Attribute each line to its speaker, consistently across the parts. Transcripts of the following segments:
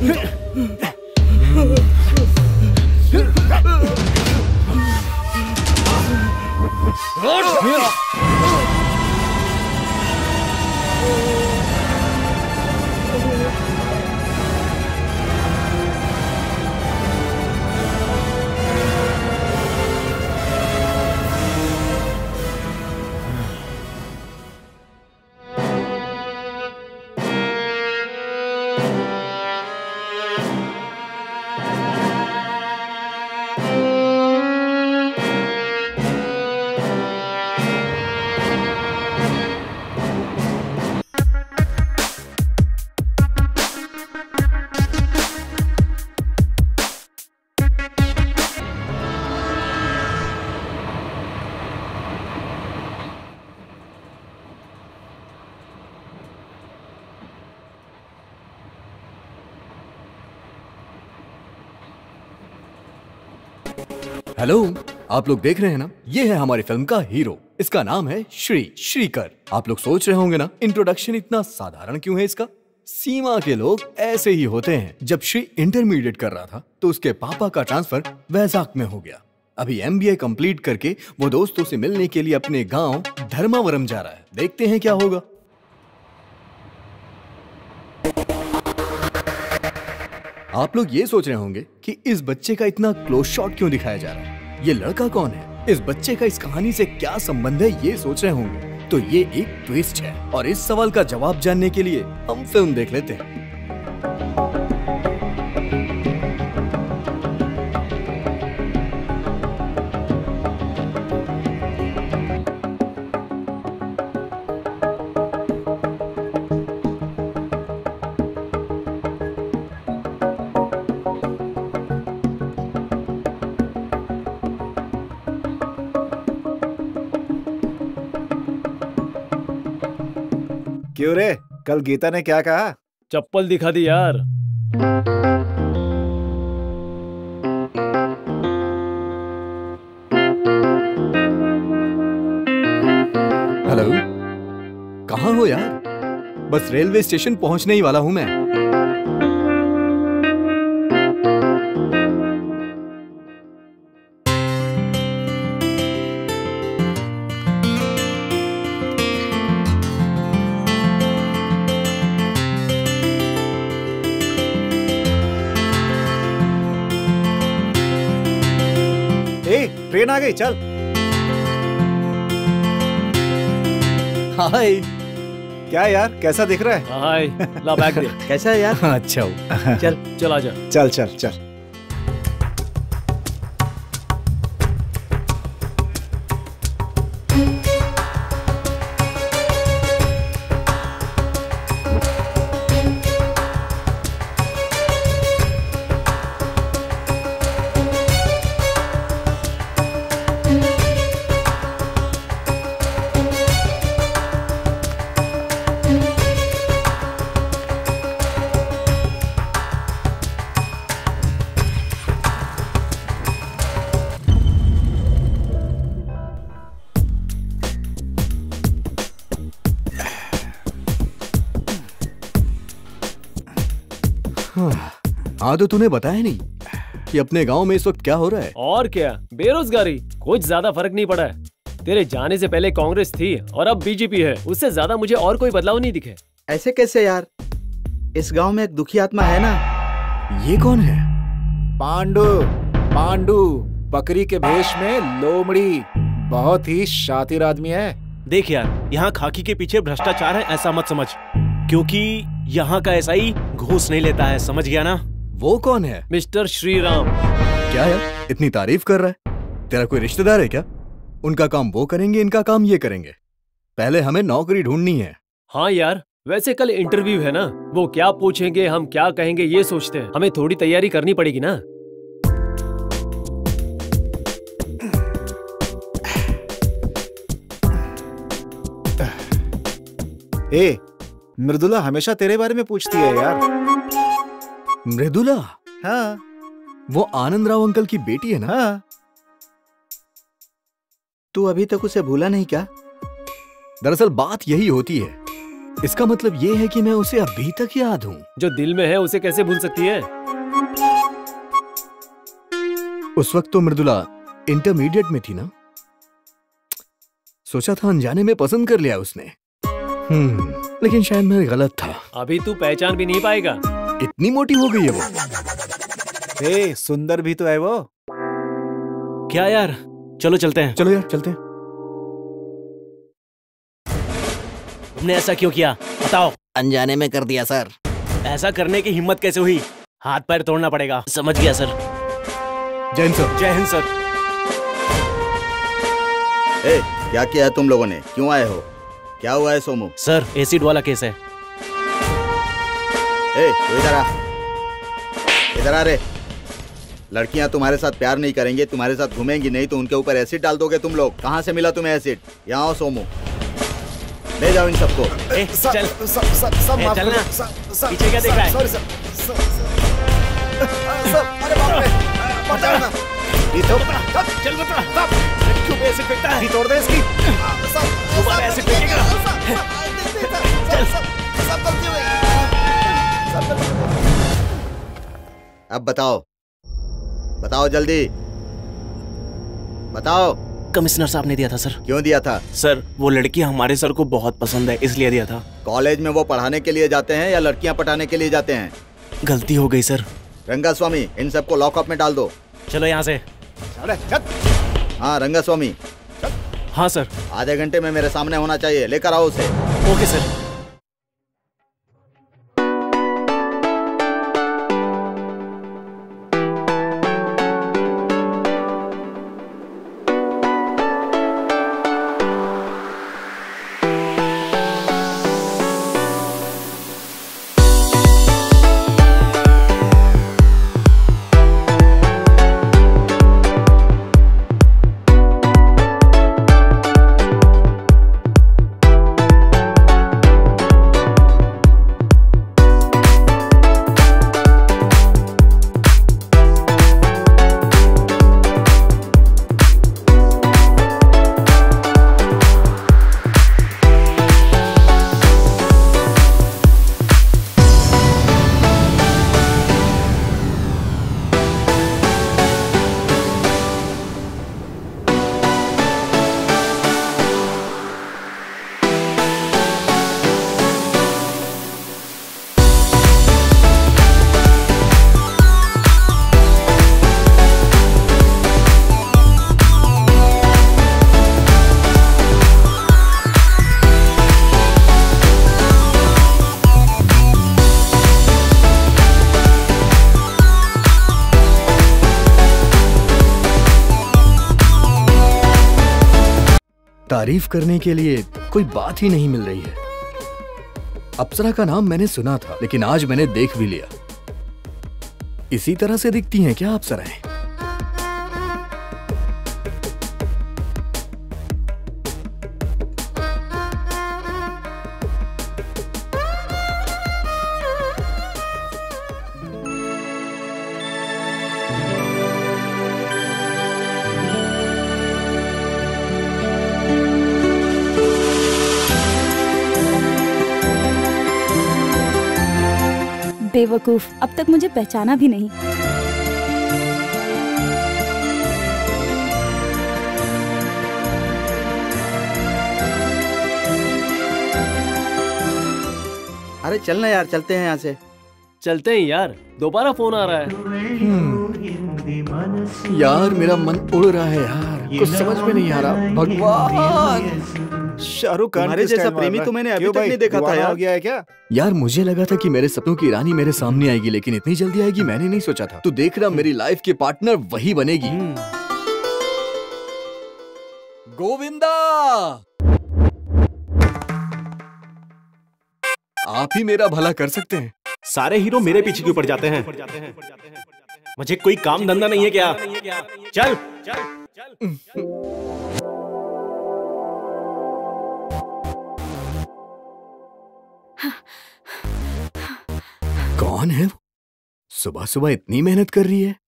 Speaker 1: Hello, आप लोग देख रहे हैं ना, ये है हमारी फिल्म का हीरो। इसका नाम है श्रीकर। आप लोग सोच रहे होंगे ना, इंट्रोडक्शन इतना साधारण क्यों है इसका? सीमा के लोग ऐसे ही होते हैं। जब श्री इंटरमीडिएट कर रहा था तो उसके पापा का ट्रांसफर वैजाग में हो गया। अभी MBA कंप्लीट करके वो दोस्तों से मिलने के लिए अपने गांव धर्मावरम जा रहा है। देखते हैं क्या होगा। आप लोग ये सोच रहे होंगे कि इस बच्चे का इतना क्लोज शॉट क्यों दिखाया जा रहा है? ये लड़का कौन है? इस बच्चे का इस कहानी से क्या संबंध है, ये सोच रहे होंगे। तो ये एक ट्विस्ट है और इस सवाल का जवाब जानने के लिए हम फिल्म देख लेते हैं।
Speaker 2: क्यों रे, कल गीता ने क्या कहा?
Speaker 3: चप्पल दिखा दी यार।
Speaker 1: हेलो, कहाँ हो यार? बस रेलवे स्टेशन पहुंचने ही वाला हूं मैं।
Speaker 2: ट्रेन आ गई, चल।
Speaker 1: हाय।
Speaker 2: क्या यार, कैसा दिख रहा है?
Speaker 3: हाय, ला बैग दे।
Speaker 4: कैसा है यार?
Speaker 1: अच्छा हो।
Speaker 3: चल आजा।
Speaker 2: चल चल चल।
Speaker 1: हाँ, तो तूने बताया नहीं कि अपने गांव में इस वक्त क्या हो रहा है?
Speaker 3: और क्या, बेरोजगारी। कुछ ज्यादा फर्क नहीं पड़ा है। तेरे जाने से पहले कांग्रेस थी और अब बीजेपी है। उससे ज्यादा मुझे और कोई बदलाव नहीं दिखे।
Speaker 4: ऐसे कैसे यार? इस गांव में एक दुखी आत्मा है ना।
Speaker 1: ये कौन है?
Speaker 2: पांडु, बकरी के भेष में लोमड़ी। बहुत ही शातिर आदमी है।
Speaker 5: देख यार, यहाँ खाकी के पीछे भ्रष्टाचार है ऐसा मत समझ, क्योंकि यहाँ का एसआई घूस नहीं लेता है, समझ गया ना?
Speaker 1: वो कौन है?
Speaker 3: मिस्टर श्रीराम।
Speaker 1: क्या यार, इतनी तारीफ कर रहा है? तेरा कोई रिश्तेदार है क्या? उनका काम वो करेंगे, इनका काम ये करेंगे। पहले हमें नौकरी ढूंढनी है।
Speaker 3: हाँ यार, वैसे कल इंटरव्यू है ना, वो क्या पूछेंगे, हम क्या कहेंगे, ये सोचते हैं। हमें थोड़ी तैयारी करनी पड़ेगी ना।
Speaker 2: ए, मृदुला हमेशा तेरे बारे में पूछती है यार।
Speaker 1: मृदुला?
Speaker 2: हाँ।
Speaker 1: वो आनंद राव अंकल की बेटी है ना?
Speaker 2: हाँ।
Speaker 4: तू अभी तक उसे भूला नहीं क्या?
Speaker 1: दरअसल बात यही होती है इसका मतलब ये है कि मैं उसे अभी तक याद हूँ।
Speaker 3: जो दिल में है उसे कैसे भूल सकती है?
Speaker 1: उस वक्त तो मृदुला इंटरमीडिएट में थी ना। सोचा था अनजाने में पसंद कर लिया उसने। लेकिन शायद मैं गलत था।
Speaker 3: अभी तू पहचान भी नहीं पाएगा।
Speaker 1: इतनी मोटी हो गई है वो।
Speaker 2: ए, सुंदर भी तो है वो।
Speaker 5: क्या यार, चलो चलते हैं।
Speaker 1: चलो यार चलते हैं।
Speaker 5: तुमने ऐसा क्यों किया बताओ?
Speaker 4: अनजाने में कर दिया सर।
Speaker 5: ऐसा करने की हिम्मत कैसे हुई? हाथ पैर तोड़ना पड़ेगा। समझ गया सर।
Speaker 1: जय हिंद सर।
Speaker 5: जय हिंद सर।
Speaker 6: ए, क्या किया है तुम लोगों ने? क्यों आए हो? क्या हुआ है सोमू?
Speaker 5: सर एसिड वाला केस है।
Speaker 6: ए, तू इधर आ। इधर आ रे। लड़कियां तुम्हारे साथ प्यार नहीं करेंगी, तुम्हारे साथ घूमेंगी नहीं तो उनके ऊपर एसिड डाल दोगे तुम लोग। कहाँ से मिला तुम्हें एसिड? यहाँ आओ सोमू, ले जाओ इन सबको।
Speaker 5: ए, चल। ए, चलना। पीछे क्या देख रहा है? चल बता। क्यों एसिड फेंकता है?
Speaker 2: तोड़ दे इसकी।
Speaker 5: दोबारा एसिड फेंकेगा।
Speaker 6: अब बताओ, बताओ जल्दी बताओ।
Speaker 5: कमिश्नर साहब ने दिया था सर।
Speaker 6: क्यों दिया था?
Speaker 5: सर वो लड़की हमारे सर को बहुत पसंद है इसलिए दिया था।
Speaker 6: कॉलेज में वो पढ़ाने के लिए जाते हैं या लड़कियां पटाने के लिए जाते हैं?
Speaker 5: गलती हो गई सर।
Speaker 6: रंगास्वामी, इन सबको लॉकअप में डाल दो।
Speaker 5: चलो यहाँ से।
Speaker 6: हाँ रंगास्वामी,
Speaker 5: हाँ सर।
Speaker 6: आधे घंटे में मेरे सामने होना चाहिए। लेकर आओ उसे।
Speaker 5: Okay sir.
Speaker 1: तारीफ करने के लिए कोई बात ही नहीं मिल रही है। अप्सरा का नाम मैंने सुना था लेकिन आज मैंने देख भी लिया। इसी तरह से दिखती हैं क्या अप्सराएं?
Speaker 7: बेवकूफ, अब तक मुझे पहचाना भी नहीं।
Speaker 4: अरे चलना यार, चलते हैं यहाँ से।
Speaker 3: चलते हैं यार, दोबारा फोन आ रहा है।
Speaker 1: यार मेरा मन उड़ रहा है यार, कुछ समझ में नहीं आ रहा। भगवान,
Speaker 2: शाहरुख खान
Speaker 6: तुम्हारे जैसा प्रेमी तो मैंने अभी तक नहीं देखा था यार।
Speaker 2: हो गया है क्या?
Speaker 1: यार मुझे लगा था कि मेरे सपनों की रानी मेरे सामने आएगी लेकिन इतनी जल्दी आएगी मैंने नहीं सोचा था। तू देख रहा, मेरी लाइफ की पार्टनर वही बनेगी। गोविंदा, आप ही मेरा भला कर सकते हैं।
Speaker 5: सारे हीरो मेरे पीछे क्यों पड़ जाते हैं? मुझे कोई काम धंधा नहीं है क्या? चल
Speaker 1: कौन है वो? सुबह सुबह इतनी मेहनत कर रही है।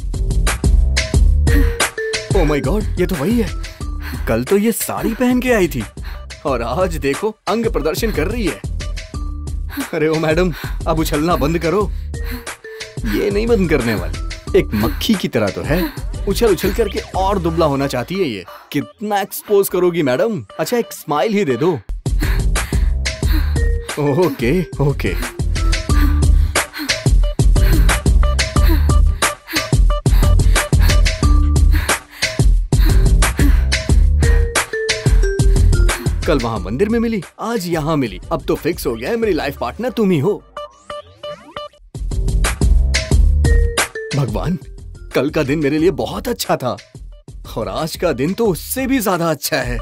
Speaker 1: ओह माय गॉड, ये तो वही है। कल तो ये साड़ी पहन के आई थी और आज देखो अंग प्रदर्शन कर रही है। अरे ओ मैडम, अब उछलना बंद करो। ये नहीं बंद करने वाली, एक मक्खी की तरह तो है, उछल उछल करके और दुबला होना चाहती है ये। कितना एक्सपोज करोगी मैडम? अच्छा एक स्माइल ही दे दो। Okay okay. कल वहां मंदिर में मिली, आज यहाँ मिली, अब तो फिक्स हो गया है मेरी लाइफ पार्टनर तुम ही हो। भगवान, कल का दिन मेरे लिए बहुत अच्छा था और आज का दिन तो उससे भी ज्यादा अच्छा है।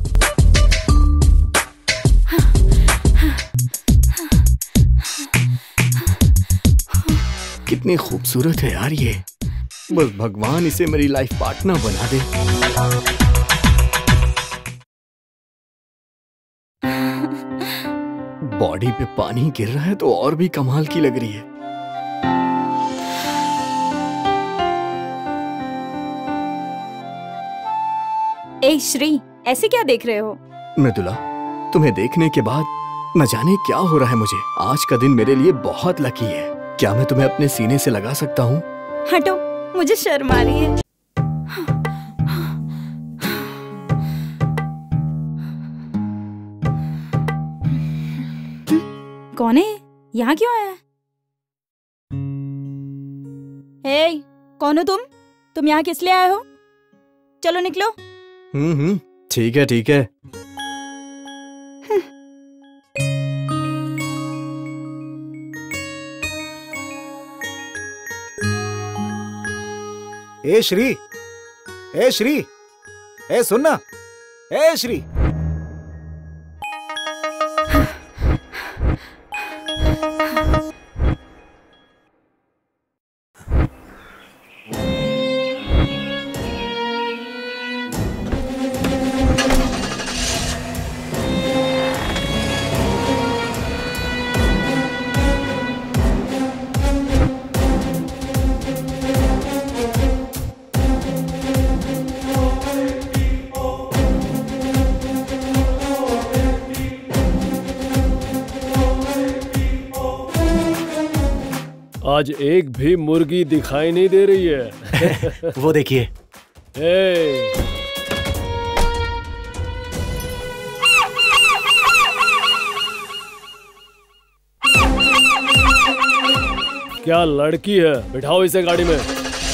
Speaker 1: कितनी खूबसूरत है यार ये। बस भगवान इसे मेरी लाइफ पार्टनर बना दे। बॉडी पे पानी गिर रहा है तो और भी कमाल की लग रही है।
Speaker 7: ए श्री, ऐसे क्या देख रहे हो?
Speaker 1: मृदुला, तुम्हें देखने के बाद न जाने क्या हो रहा है मुझे। आज का दिन मेरे लिए बहुत लकी है। क्या मैं तुम्हें अपने सीने से लगा सकता हूँ?
Speaker 7: हटो, मुझे शर्म आ रही है। कौन है? यहाँ क्यों आया? हे, कौन हो तुम? तुम यहाँ किस लिए आए हो? चलो निकलो।
Speaker 1: ठीक है ठीक है।
Speaker 2: ए श्री, ए श्री, ए सुनना, ए श्री।
Speaker 3: आज एक भी मुर्गी दिखाई नहीं दे रही है।
Speaker 5: वो देखिए।
Speaker 3: क्या लड़की है? बिठाओ इसे गाड़ी में।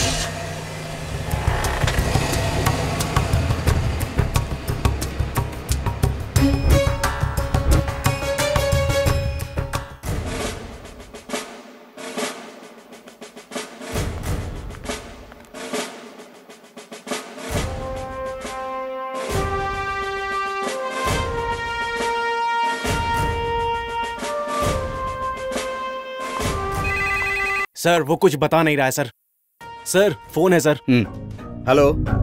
Speaker 5: सर वो कुछ बता नहीं रहा है सर। सर फोन है सर।
Speaker 6: हेलो,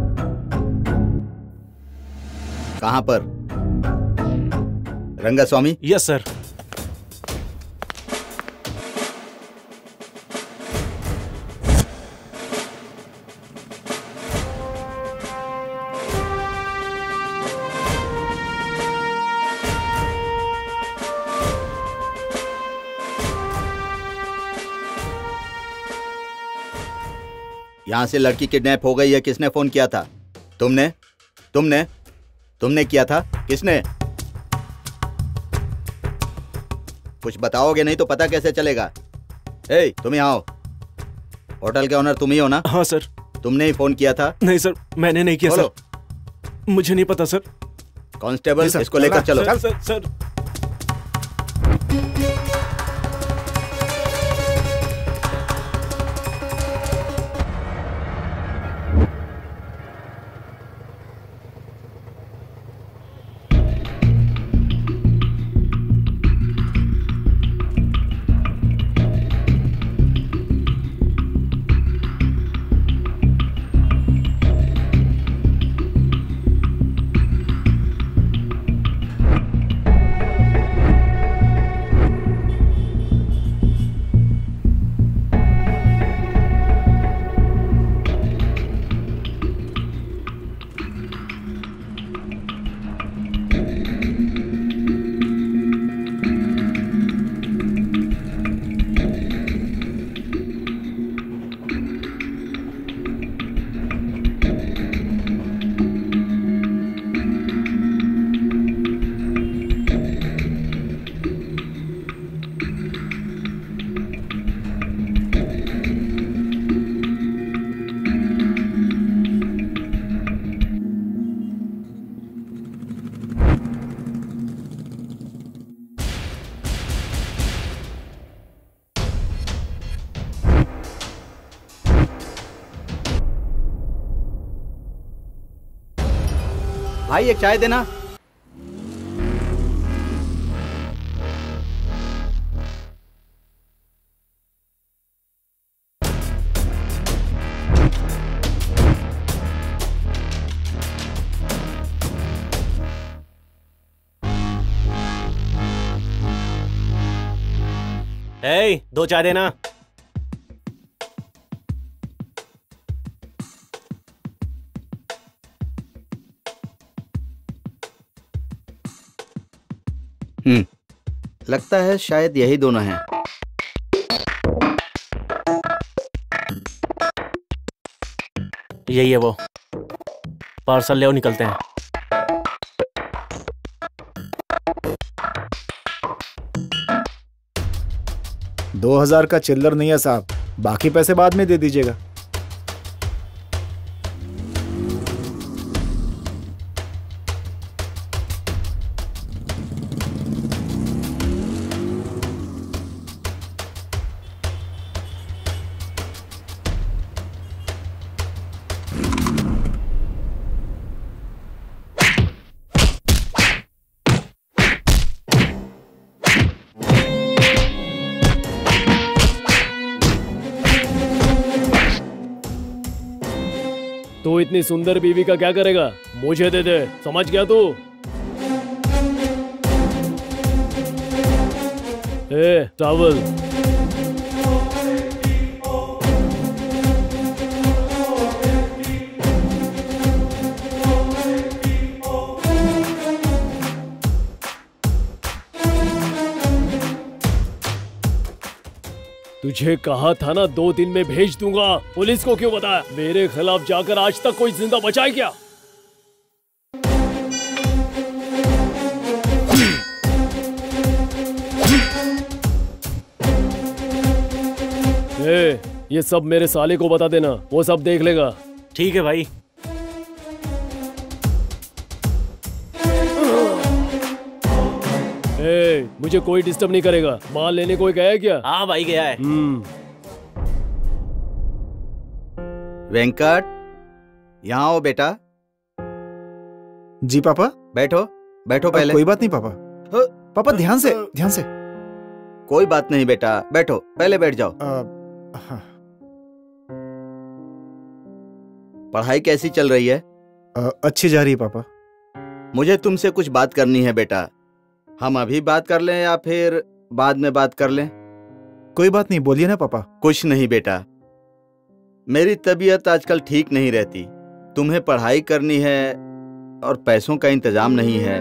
Speaker 6: कहां पर? रंगास्वामी?
Speaker 5: Yes sir.
Speaker 6: यहां से लड़की किडनैप हो गई है। किसने फोन किया था? तुमने तुमने तुमने किया था? किसने? कुछ बताओगे नहीं तो पता कैसे चलेगा? ए, तुम यहाँ आओ। होटल के ओनर तुम ही हो ना?
Speaker 5: हाँ सर।
Speaker 6: तुमने ही फोन किया था?
Speaker 5: नहीं सर, मैंने नहीं किया सर। मुझे नहीं पता सर।
Speaker 6: कांस्टेबल, इसको लेकर चलो।
Speaker 5: Sir sir sir.
Speaker 6: भाई एक चाय देना।
Speaker 5: दो चाय देना।
Speaker 6: लगता है शायद यही दोनों हैं।
Speaker 5: यही है वो। पार्सल ले आओ, निकलते हैं।
Speaker 2: $2000 का चिल्लर नहीं है साहब, बाकी पैसे बाद में दे दीजिएगा।
Speaker 3: तू इतनी सुंदर बीवी का क्या करेगा? मुझे दे दे, समझ गया तू? टॉवल। तुझे कहा था ना 2 दिन में भेज दूंगा। पुलिस को क्यों बताया? मेरे खिलाफ जाकर आज तक कोई जिंदा बचा है क्या? ये सब मेरे साले को बता देना, वो सब देख लेगा।
Speaker 5: ठीक है भाई।
Speaker 3: मुझे कोई डिस्टर्ब नहीं करेगा। माल लेने कोई गया है क्या?
Speaker 5: हाँ भाई गया है।
Speaker 6: वेंकट, यहाँ आओ बेटा।
Speaker 2: जी पापा।
Speaker 6: बैठो बैठो पहले।
Speaker 2: कोई बात नहीं पापा। पापा ध्यान से, ध्यान से।
Speaker 6: कोई बात नहीं बेटा, बैठो, पहले बैठ जाओ।
Speaker 2: हाँ।
Speaker 6: पढ़ाई कैसी चल रही है?
Speaker 2: अच्छी जा रही है पापा।
Speaker 6: मुझे तुमसे कुछ बात करनी है बेटा। हम अभी बात कर लें या फिर बाद में बात कर लें?
Speaker 2: कोई बात नहीं, बोलिए ना पापा।
Speaker 6: कुछ नहीं बेटा, मेरी तबीयत आजकल ठीक नहीं रहती। तुम्हें पढ़ाई करनी है और पैसों का इंतजाम नहीं है।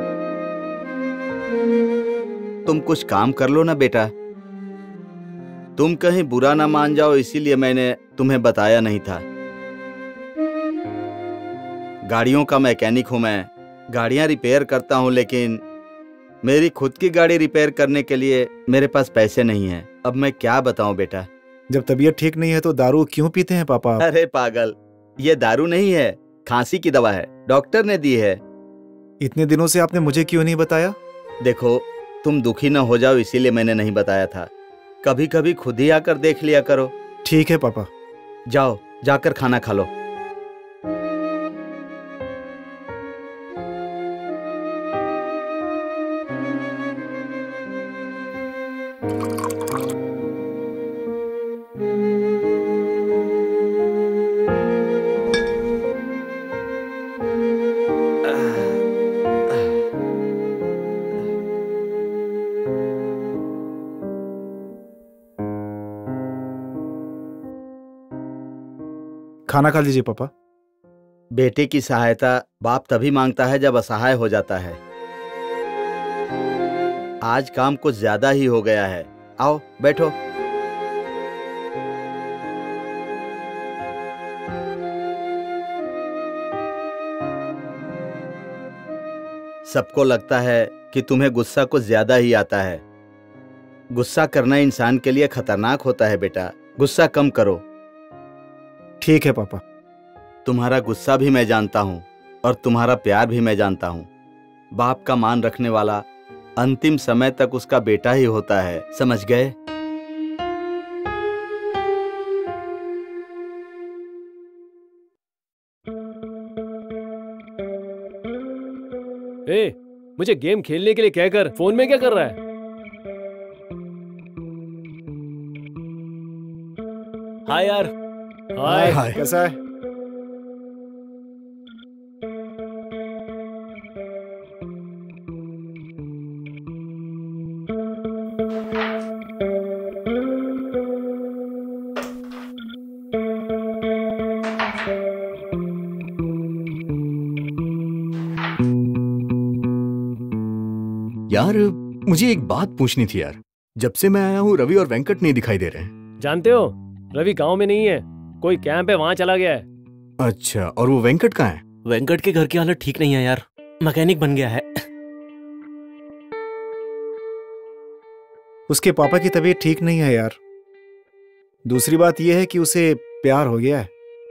Speaker 6: तुम कुछ काम कर लो ना बेटा। तुम कहीं बुरा ना मान जाओ, इसीलिए मैंने तुम्हें बताया नहीं था। गाड़ियों का मैकेनिक हूं मैं, गाड़ियां रिपेयर करता हूं, लेकिन मेरी खुद की गाड़ी रिपेयर करने के लिए मेरे पास पैसे नहीं हैं। अब मैं क्या बताऊं बेटा।
Speaker 2: जब तबीयत ठीक नहीं है तो दारू क्यों पीते हैं पापा?
Speaker 6: अरे पागल, ये दारू नहीं है, खांसी की दवा है, डॉक्टर ने दी है।
Speaker 2: इतने दिनों से आपने मुझे क्यों नहीं बताया?
Speaker 6: देखो, तुम दुखी ना हो जाओ इसीलिए मैंने नहीं बताया था। कभी कभी खुद ही आकर देख लिया करो।
Speaker 2: ठीक है पापा।
Speaker 6: जाओ, जाकर खाना खा लो।
Speaker 2: खाना खा लीजिए पापा।
Speaker 6: बेटे की सहायता बाप तभी मांगता है जब असहाय हो जाता है। आज काम कुछ ज्यादा ही हो गया है। आओ बैठो। सबको लगता है कि तुम्हें गुस्सा कुछ ज्यादा ही आता है। गुस्सा करना इंसान के लिए खतरनाक होता है बेटा। गुस्सा कम करो।
Speaker 2: ठीक है पापा।
Speaker 6: तुम्हारा गुस्सा भी मैं जानता हूं और तुम्हारा प्यार भी मैं जानता हूं। बाप का मान रखने वाला अंतिम समय तक उसका बेटा ही होता है, समझ गए?
Speaker 3: ए, मुझे गेम खेलने के लिए कहकर फोन में क्या कर रहा है?
Speaker 5: हाय यार।
Speaker 3: हाय।
Speaker 1: हाय।
Speaker 2: कैसा है?
Speaker 1: यार मुझे एक बात पूछनी थी यार। जब से मैं आया हूँ रवि और वेंकट नहीं दिखाई दे रहे हैं।
Speaker 3: जानते हो, रवि गांव में नहीं है, कोई कैंप है, वहां चला गया है।
Speaker 1: अच्छा, और वो वेंकट कहाँ है?
Speaker 5: वेंकट के घर की हालत ठीक नहीं है यार, मैकेनिक बन गया है।
Speaker 2: उसके पापा की तबीयत ठीक नहीं है यार। दूसरी बात यह है कि उसे प्यार हो गया है।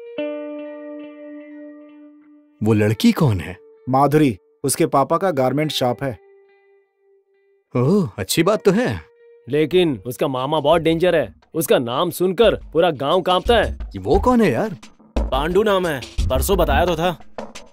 Speaker 1: वो लड़की कौन है?
Speaker 2: माधुरी, उसके पापा का गारमेंट शॉप है।
Speaker 1: ओह, अच्छी बात तो है।
Speaker 3: लेकिन उसका मामा बहुत डेंजर है, उसका नाम सुनकर पूरा गांव कांपता है।
Speaker 1: ये वो कौन है यार?
Speaker 5: पांडु नाम है, परसों बताया तो था।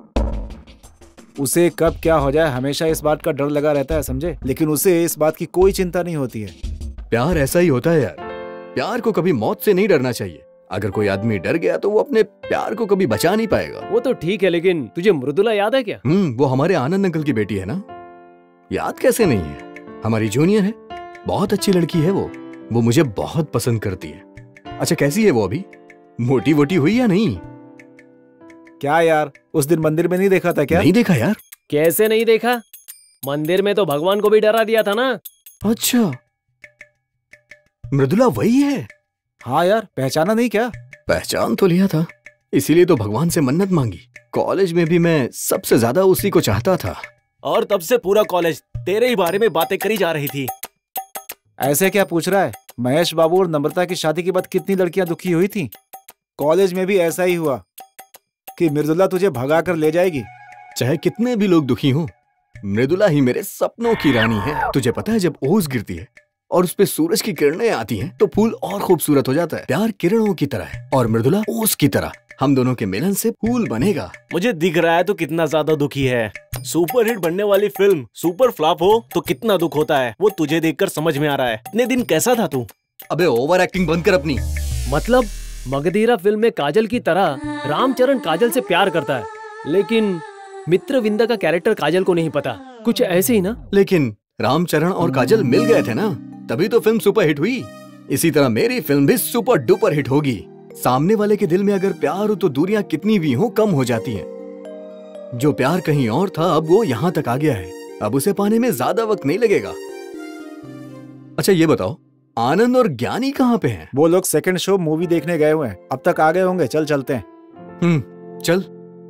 Speaker 2: उसे कब क्या हो जाए हमेशा इस बात का डर लगा रहता है, समझे? लेकिन उसे इस बात की कोई चिंता नहीं होती है।
Speaker 1: प्यार ऐसा ही होता है यार। प्यार को कभी मौत से नहीं डरना चाहिए। अगर कोई आदमी डर गया तो वो अपने प्यार को कभी बचा नहीं पाएगा।
Speaker 3: वो तो ठीक है, लेकिन तुझे मृदुला याद है क्या?
Speaker 1: वो हमारे आनंद अंकल की बेटी है ना। याद कैसे नहीं है? हमारी जूनियर है, बहुत अच्छी लड़की है वो मुझे बहुत पसंद करती है। अच्छा, कैसी है वो अभी? मोटी वोटी हुई या नहीं?
Speaker 2: क्या यार, उस दिन मंदिर में नहीं देखा था क्या?
Speaker 1: नहीं देखा यार।
Speaker 3: कैसे नहीं देखा? मंदिर में तो भगवान को भी डरा दिया था ना।
Speaker 1: अच्छा, मृदुला वही है?
Speaker 2: हाँ यार, पहचाना नहीं क्या?
Speaker 1: पहचान तो लिया था, इसीलिए तो भगवान से मन्नत मांगी। कॉलेज में भी मैं सबसे ज्यादा उसी को चाहता था।
Speaker 5: और तब से पूरा कॉलेज तेरे ही बारे में बातें करी जा रही थी।
Speaker 2: ऐसे क्या पूछ रहा है? महेश बाबू और नम्रता की शादी के बाद कितनी लड़कियां दुखी हुई थी। कॉलेज में भी ऐसा ही हुआ कि मृदुला तुझे भगा कर ले जाएगी।
Speaker 1: चाहे कितने भी लोग दुखी हों, मृदुला ही मेरे सपनों की रानी है। तुझे पता है, जब ओस गिरती है और उस पे सूरज की किरणें आती हैं, तो फूल और खूबसूरत हो जाता है। प्यार किरणों की तरह है और मृदुला ओस की तरह। हम दोनों के मिलन से फूल बनेगा।
Speaker 5: मुझे दिख रहा है तो कितना ज्यादा दुखी है। सुपर हिट बनने वाली फिल्म सुपर फ्लॉप हो तो कितना दुख होता है, वो तुझे देखकर समझ में आ रहा है। इतने दिन कैसा था तू?
Speaker 1: अबे ओवर एक्टिंग बंद कर अपनी।
Speaker 3: मतलब मगधीरा फिल्म में काजल की तरह रामचरण काजल से प्यार करता है, लेकिन मित्रविंदा का कैरेक्टर काजल को नहीं पता। कुछ ऐसे ही ना?
Speaker 1: लेकिन रामचरण और काजल मिल गए थे ना, तभी तो फिल्म सुपर हिट हुई। इसी तरह मेरी फिल्म भी सुपर डुपर हिट होगी। सामने वाले के दिल में अगर प्यार हो तो दूरियां कितनी भी हो कम हो जाती हैं। जो प्यार कहीं और था अब वो यहाँ तक आ गया है। अब उसे पाने में ज्यादा वक्त नहीं लगेगा। अच्छा ये बताओ, आनंद और ज्ञानी कहाँ पे हैं?
Speaker 2: वो लोग सेकंड शो मूवी देखने गए हुए हैं, अब तक आ गए होंगे। चल चलते हैं।
Speaker 1: चल।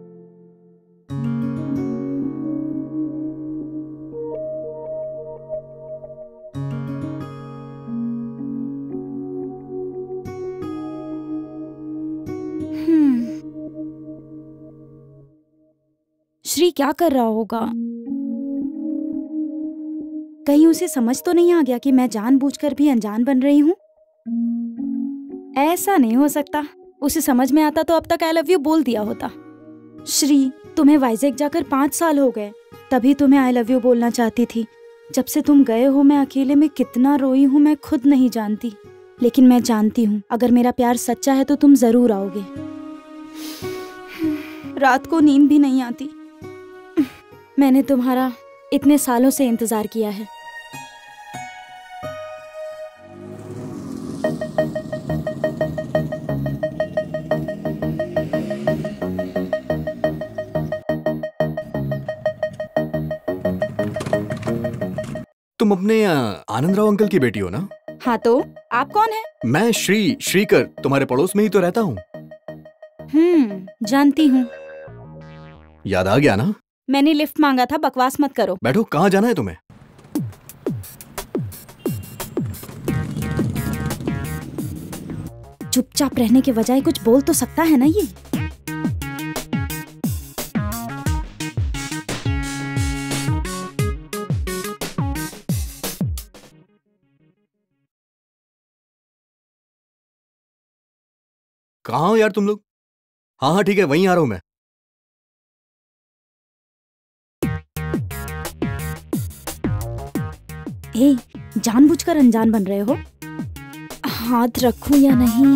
Speaker 7: श्री क्या कर रहा होगा? कहीं उसे समझ तो नहीं आ गया कि मैं जानबूझकर भी अनजान बन रही हूँ? ऐसा नहीं हो सकता। उसे समझ में आता तो अब तक आई लव यू बोल दिया होता। श्री, तुम्हें वाइजैक जाकर 5 साल हो गए, तभी तुम्हें आई लव यू बोलना चाहती थी। जब से तुम गए हो मैं अकेले में कितना रोई हूँ मैं खुद नहीं जानती। लेकिन मैं जानती हूँ अगर मेरा प्यार सच्चा है तो तुम जरूर आओगे। रात को नींद भी नहीं आती। मैंने तुम्हारा इतने सालों से इंतजार किया है।
Speaker 1: तुम अपने आनंद राव अंकल की बेटी हो ना?
Speaker 7: हाँ तो आप कौन है?
Speaker 1: मैं श्रीकर, तुम्हारे पड़ोस में ही तो रहता हूँ।
Speaker 7: जानती हूँ।
Speaker 1: याद आ गया ना?
Speaker 7: मैंने लिफ्ट मांगा था, बकवास मत करो।
Speaker 1: बैठो, कहाँ जाना है तुम्हें?
Speaker 7: चुपचाप रहने के बजाय कुछ बोल तो सकता है ना ये।
Speaker 1: कहाँ हो यार तुम लोग? हाँ हाँ ठीक है, वहीं आ रहा हूँ मैं।
Speaker 7: ए, जानबूझकर अनजान बन रहे हो? हाथ रखूं या नहीं?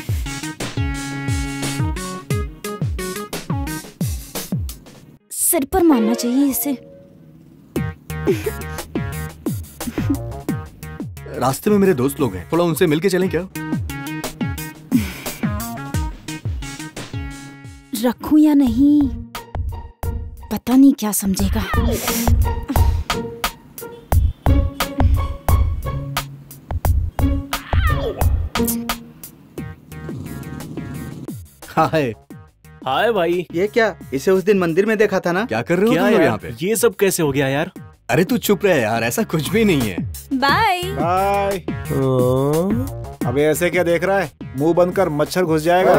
Speaker 7: सिर पर मारना चाहिए इसे।
Speaker 1: रास्ते में मेरे दोस्त लोग हैं, थोड़ा उनसे मिलके चलें क्या?
Speaker 7: रखूं या नहीं पता नहीं क्या समझेगा।
Speaker 1: हाय।
Speaker 5: हाय भाई।
Speaker 6: ये क्या? इसे उस दिन मंदिर में देखा था ना?
Speaker 1: क्या कर रहे हो
Speaker 5: क्या
Speaker 1: तुम लोग
Speaker 5: यार,
Speaker 1: यहाँ पे?
Speaker 5: ये सब कैसे हो गया यार?
Speaker 1: अरे तू चुप रहे यार, ऐसा कुछ भी नहीं है।
Speaker 7: बाय।
Speaker 2: बाय। अबे ऐसे क्या देख रहा है? मुंह बंद कर, मच्छर घुस जाएगा।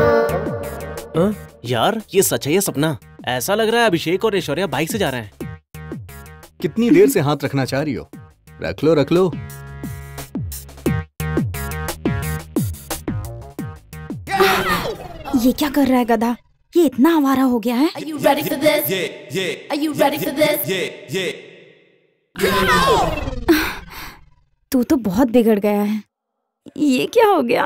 Speaker 5: यार ये सच है या सपना? ऐसा लग रहा है अभिषेक और ऐश्वर्या बाइक से जा रहे हैं।
Speaker 1: कितनी देर से हाथ रखना चाह रही हो? रख लो रख लो।
Speaker 7: ये क्या कर रहा है गधा? ये इतना आवारा हो गया है।
Speaker 8: Are you ready for this? Are you ready for this?
Speaker 7: तू तो बहुत बिगड़ गया है। ये क्या हो गया?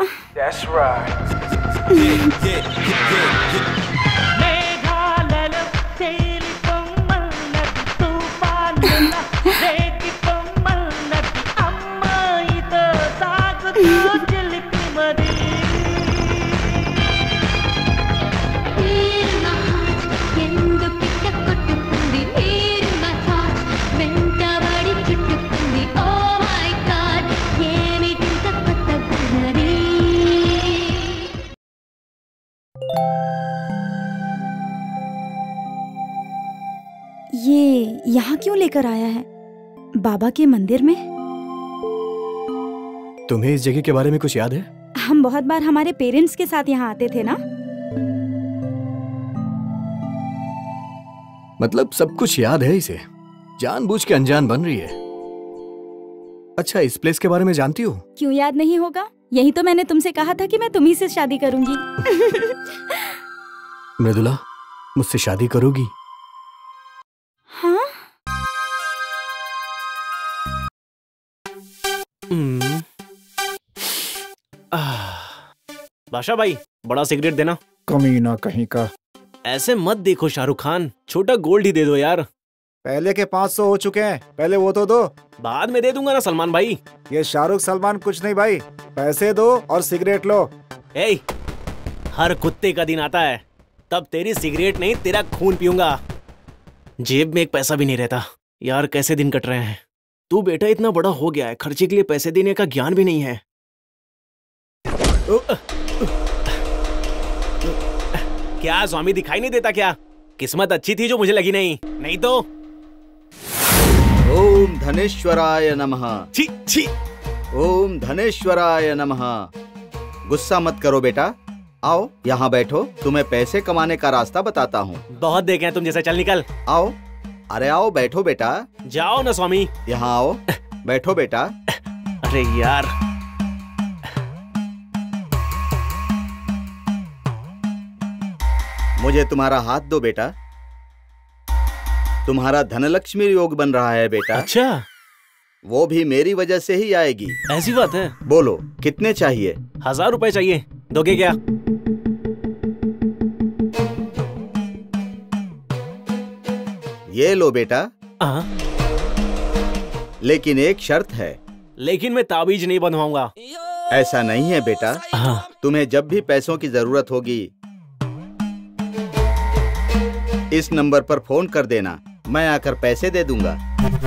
Speaker 7: ये यहाँ क्यों लेकर आया है? बाबा के मंदिर में?
Speaker 1: तुम्हें इस जगह के बारे में कुछ याद है?
Speaker 7: हम बहुत बार हमारे पेरेंट्स के साथ यहाँ आते थे ना।
Speaker 1: मतलब सब कुछ याद है इसे, जानबूझ के अनजान बन रही है। अच्छा, इस प्लेस के बारे में जानती हो?
Speaker 7: क्यों याद नहीं होगा? यही तो मैंने तुमसे कहा था कि मैं तुम्ही से शादी करूंगी।
Speaker 1: मृदुला, मुझसे शादी करोगी?
Speaker 7: हाँ?
Speaker 5: बादशाह भाई, बड़ा सिगरेट देना।
Speaker 2: कमीना कहीं का।
Speaker 5: ऐसे मत देखो शाहरुख खान, छोटा गोल्ड ही दे दो यार।
Speaker 2: पहले के 500 हो चुके हैं, पहले वो तो दो।
Speaker 5: बाद में दे दूंगा ना सलमान भाई।
Speaker 2: ये शाहरुख सलमान कुछ नहीं भाई, पैसे दो और सिगरेट लो।
Speaker 5: ए, हर कुत्ते का दिन आता है, तब तेरी सिगरेट नहीं तेरा खून पीऊंगा। जेब में एक पैसा भी नहीं रहता यार, कैसे दिन कट रहे हैं। तू बेटा इतना बड़ा हो गया है, खर्चे के लिए पैसे देने का ज्ञान भी नहीं है। क्या स्वामी दिखाई नहीं देता क्या? किस्मत अच्छी थी जो मुझे लगी नहीं तो।
Speaker 6: ओम धनेश्वराय नमः।
Speaker 5: छी छी।
Speaker 6: ओम धनेश्वराय नमः। गुस्सा मत करो बेटा, आओ यहाँ बैठो, तुम्हें पैसे कमाने का रास्ता बताता हूँ।
Speaker 5: बहुत देखे हैं तुम जैसे, चल निकल।
Speaker 6: आओ, अरे आओ बैठो बेटा।
Speaker 5: जाओ ना स्वामी।
Speaker 6: यहाँ आओ, बैठो बेटा।
Speaker 5: अरे यार,
Speaker 6: मुझे तुम्हारा हाथ दो बेटा। तुम्हारा धनलक्ष्मी योग बन रहा है बेटा।
Speaker 5: अच्छा,
Speaker 6: वो भी मेरी वजह से ही आएगी।
Speaker 5: ऐसी बात है?
Speaker 6: बोलो कितने चाहिए?
Speaker 5: 1000 रुपए चाहिए, दोगे क्या?
Speaker 6: ये लो बेटा। लेकिन एक शर्त है।
Speaker 5: लेकिन मैं ताबीज नहीं बनवाऊंगा।
Speaker 6: ऐसा नहीं है बेटा, तुम्हें जब भी पैसों की जरूरत होगी इस नंबर पर फोन कर देना, मैं आकर पैसे दे दूंगा।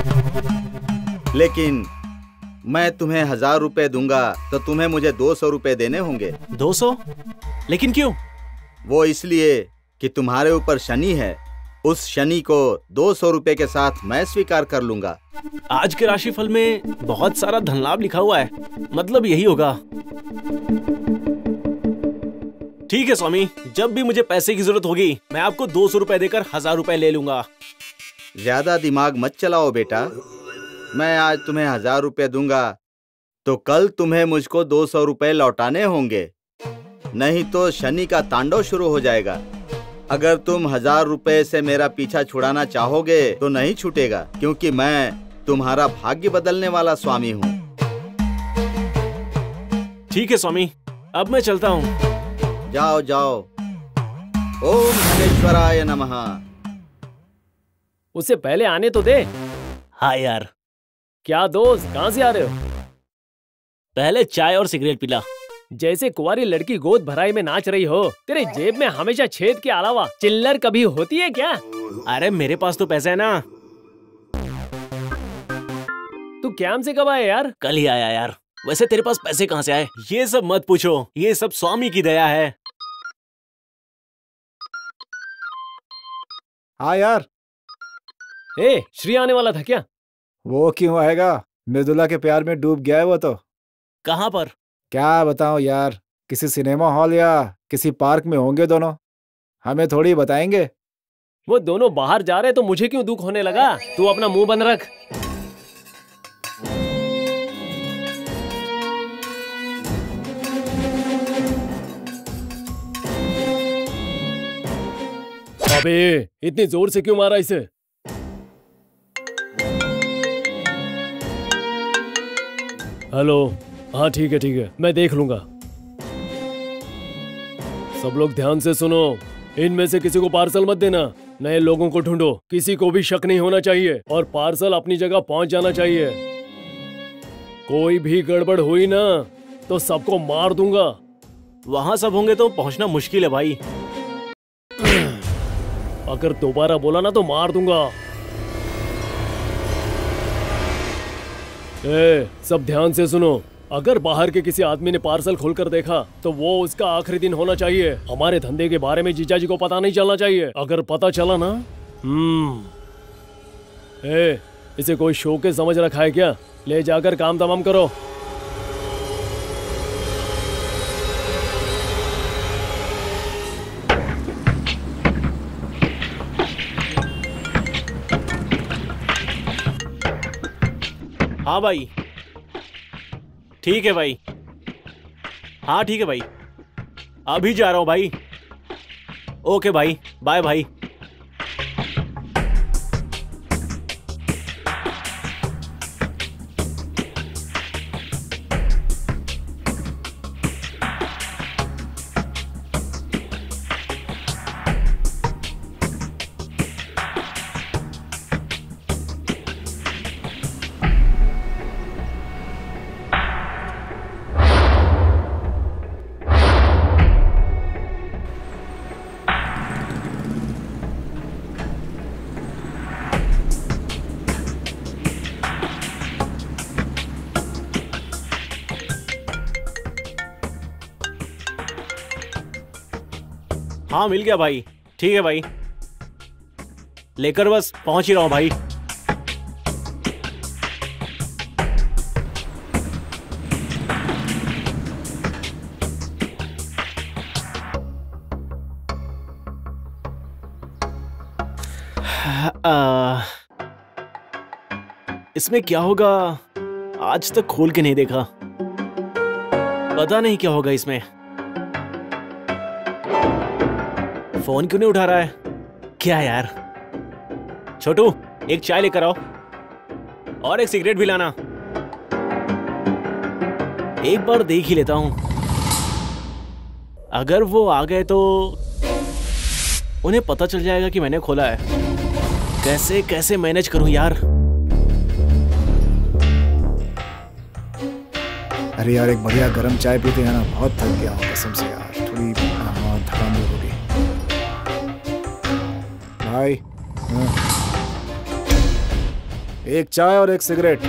Speaker 6: लेकिन मैं तुम्हें 1000 रुपए दूंगा तो तुम्हें मुझे 200 रुपए देने होंगे।
Speaker 5: 200? लेकिन क्यों?
Speaker 6: वो इसलिए कि तुम्हारे ऊपर शनि है। उस शनि को 200 रुपए के साथ मैं स्वीकार कर लूंगा।
Speaker 5: आज के राशिफल में बहुत सारा धन लाभ लिखा हुआ है, मतलब यही होगा। ठीक है स्वामी, जब भी मुझे पैसे की जरूरत होगी मैं आपको 200 रुपए देकर 1000 रुपए ले लूंगा।
Speaker 6: ज्यादा दिमाग मत चलाओ बेटा। मैं आज तुम्हें 1000 रुपए दूंगा तो कल तुम्हें मुझको 200 रुपए लौटाने होंगे, नहीं तो शनि का तांडव शुरू हो जाएगा। अगर तुम 1000 रुपए से मेरा पीछा छुड़ाना चाहोगे तो नहीं छूटेगा, क्योंकि मैं तुम्हारा भाग्य बदलने वाला स्वामी हूँ।
Speaker 5: ठीक है स्वामी, अब मैं चलता हूँ।
Speaker 6: जाओ जाओ। ओम धनेश्वराय नमः।
Speaker 3: उससे पहले आने तो दे।
Speaker 5: हाँ यार।
Speaker 3: क्या दोस्त, कहाँ से आ रहे हो?
Speaker 5: पहले चाय और सिगरेट पिला।
Speaker 3: जैसे कुंवारी लड़की गोद भराई में नाच रही हो, तेरे जेब में हमेशा छेद के अलावा चिल्लर कभी होती है क्या?
Speaker 5: अरे मेरे पास तो पैसा है ना।
Speaker 3: तू कैंप से कब आया यार?
Speaker 5: कल ही आया यार। वैसे तेरे पास पैसे कहाँ से आए? ये सब मत पूछो, ये सब स्वामी की दया है।
Speaker 2: हाँ यार।
Speaker 3: ए, श्री आने वाला था क्या?
Speaker 2: वो क्यों आएगा, मृदुला के प्यार में डूब गया है वो तो।
Speaker 5: कहाँ पर?
Speaker 2: क्या बताऊं यार, किसी सिनेमा हॉल या किसी पार्क में होंगे दोनों, हमें थोड़ी बताएंगे।
Speaker 3: वो दोनों बाहर जा रहे तो मुझे क्यों दुख होने लगा? तू अपना मुंह बंद रख। अबे इतनी जोर से क्यों मारा इसे? हेलो, हाँ ठीक है, मैं देख लूंगा। सब लोग ध्यान से सुनो, इनमें से किसी को पार्सल मत देना। नए लोगों को ढूंढो, किसी को भी शक नहीं होना चाहिए और पार्सल अपनी जगह पहुंच जाना चाहिए। कोई भी गड़बड़ हुई ना तो सबको मार दूंगा।
Speaker 5: वहां सब होंगे तो पहुंचना मुश्किल है भाई।
Speaker 3: अगर दोबारा बोला ना तो मार दूंगा। सब ध्यान से सुनो, अगर बाहर के किसी आदमी ने पार्सल खोलकर देखा तो वो उसका आखिरी दिन होना चाहिए। हमारे धंधे के बारे में जीजा जी को पता नहीं चलना चाहिए। अगर पता चला ना, इसे कोई शो के समझ रखा है क्या? ले जाकर काम तमाम करो।
Speaker 5: हाँ भाई, ठीक है भाई। हाँ ठीक है भाई, अभी जा रहा हूँ भाई। ओके भाई, बाय भाई। हाँ मिल गया भाई, ठीक है भाई। लेकर बस पहुंच ही रहा हूं भाई। इसमें क्या होगा, आज तक खोल के नहीं देखा। पता नहीं क्या होगा इसमें। फोन क्यों नहीं उठा रहा है? क्या यार? छोटू, एक चाय लेकर आओ और एक सिगरेट भी लाना। एक बार देख ही लेता हूं, अगर वो आ गए तो उन्हें पता चल जाएगा कि मैंने खोला है। कैसे कैसे मैनेज करूं यार?
Speaker 2: अरे यार, एक बढ़िया गरम चाय पीते हैं ना, बहुत थक गया हूँ कसम से यार। थोड़ी थकान दूर होगी भाई। एक चाय और एक सिगरेट।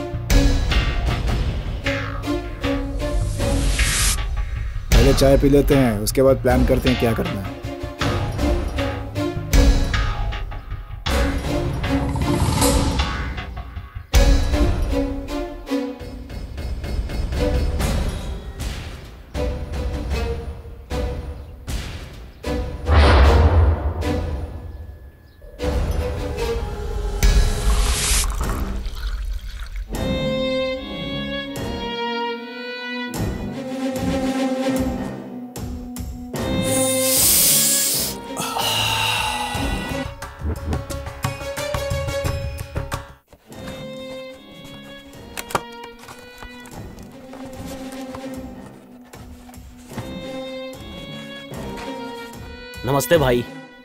Speaker 2: पहले चाय पी लेते हैं, उसके बाद प्लान करते हैं क्या करना है।
Speaker 5: नमस्ते भाई।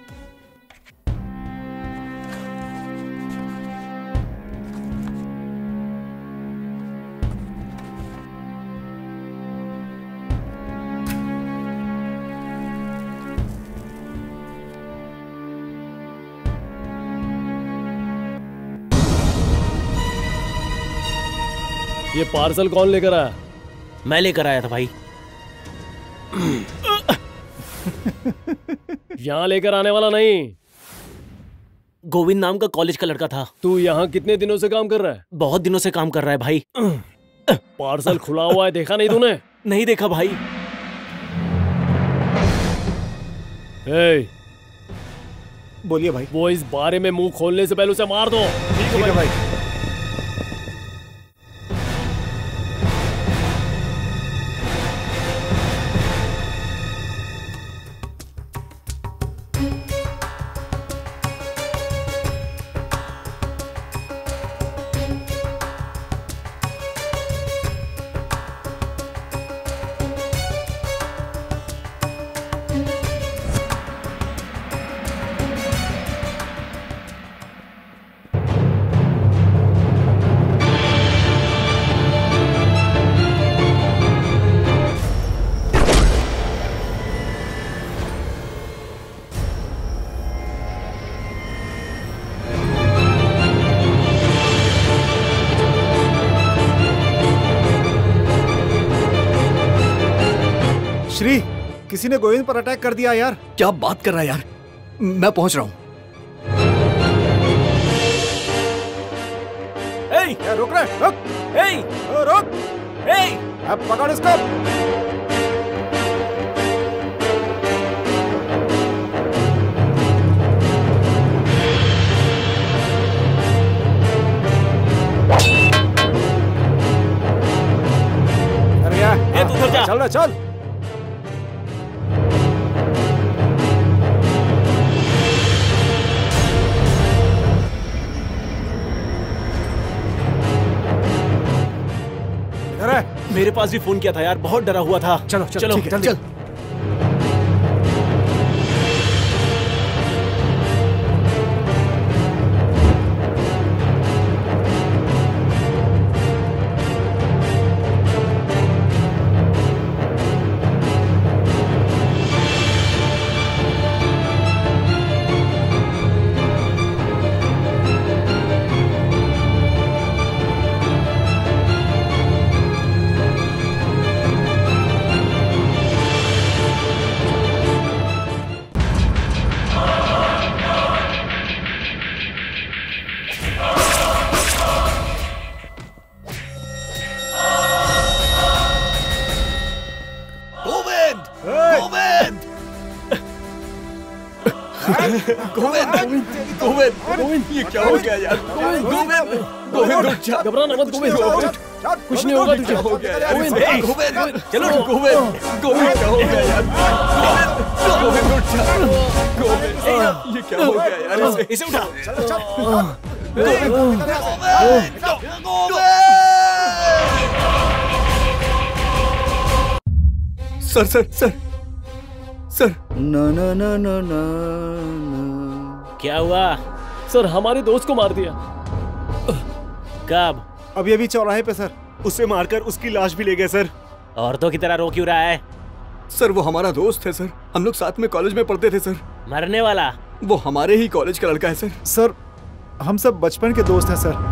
Speaker 3: ये पार्सल कौन लेकर आया?
Speaker 5: मैं लेकर आया था भाई।
Speaker 3: यहाँ लेकर आने वाला नहीं।
Speaker 5: गोविंद नाम का कॉलेज का लड़का था।
Speaker 3: तू यहाँ कितने दिनों से काम कर रहा है?
Speaker 5: बहुत दिनों से काम कर रहा है भाई।
Speaker 3: पार्सल खुला हुआ है, देखा नहीं तूने?
Speaker 5: नहीं देखा भाई।
Speaker 2: बोलिए भाई।
Speaker 3: वो इस बारे में मुंह खोलने से पहले उसे मार दो।
Speaker 2: ठीक है भाई। श्री, किसी ने गोविंद पर अटैक कर दिया यार।
Speaker 1: क्या बात कर रहा है यार? मैं पहुंच रहा हूं।
Speaker 2: रुक रहे, रुक। रुक। अब पकड़ इसको।
Speaker 5: तू उधर जा।
Speaker 2: चल रहा, चल।
Speaker 5: मेरे पास भी फोन किया था यार, बहुत डरा हुआ था।
Speaker 2: चलो चलो
Speaker 1: ठीक है, चल। गोविंद, ये क्या हो गया यार? गोविंद रुक जा।
Speaker 3: घबराना मत गोविंद, कुछ नहीं होगा तुझे।
Speaker 1: हो गया यार? गोविंद, चलो गोविंद क्या हो गया यार? गोविंद रुक जा। गोविंद, ये क्या हो गया यार?
Speaker 5: इसे उठा।
Speaker 1: Sir sir sir sir.
Speaker 4: ना।
Speaker 5: क्या हुआ?
Speaker 3: सर, हमारे दोस्त को मार दिया।
Speaker 5: कब?
Speaker 2: अभी अभी चौराहे पे सर।
Speaker 9: उसे मारकर उसकी लाश भी ले गए सर।
Speaker 5: औरतों की तरह रो क्यों रहा है?
Speaker 1: सर वो हमारा दोस्त है सर, हम लोग साथ में कॉलेज में पढ़ते थे सर।
Speaker 5: मरने वाला?
Speaker 1: वो हमारे ही कॉलेज का लड़का है सर।
Speaker 2: सर, हम सब बचपन के दोस्त हैं सर।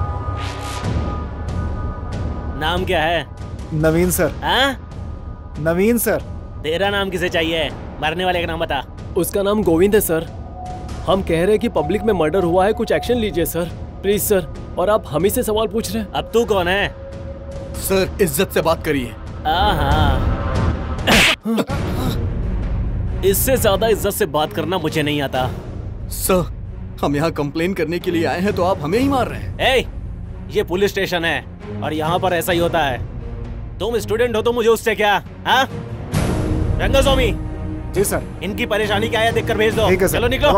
Speaker 5: नाम क्या है?
Speaker 2: नवीन सर।
Speaker 5: हाँ?
Speaker 2: नवीन सर।
Speaker 5: तेरा नाम किसे चाहिए? मरने वाले का नाम बता।
Speaker 3: उसका नाम गोविंद है सर। हम कह रहे हैं कि पब्लिक में मर्डर हुआ है, कुछ एक्शन लीजिए सर, प्लीज सर। और आप हम ही से सवाल पूछ रहे हैं।
Speaker 5: अब तू कौन है?
Speaker 1: सर इज्जत से बात करिए।
Speaker 5: इससे ज्यादा इज्जत से बात करना मुझे नहीं आता।
Speaker 1: सर, हम यहाँ कंप्लेन करने के लिए आए हैं तो आप हमें ही मार रहे हैं।
Speaker 5: ए, ये पुलिस स्टेशन है और यहाँ पर ऐसा ही होता है। तुम स्टूडेंट हो तो मुझे उससे क्या? हाँ? रंगस्वामी।
Speaker 2: जी सर।
Speaker 5: इनकी परेशानी क्या है देखकर भेज दो।
Speaker 2: ठीक है सर।
Speaker 5: चलो निकलो।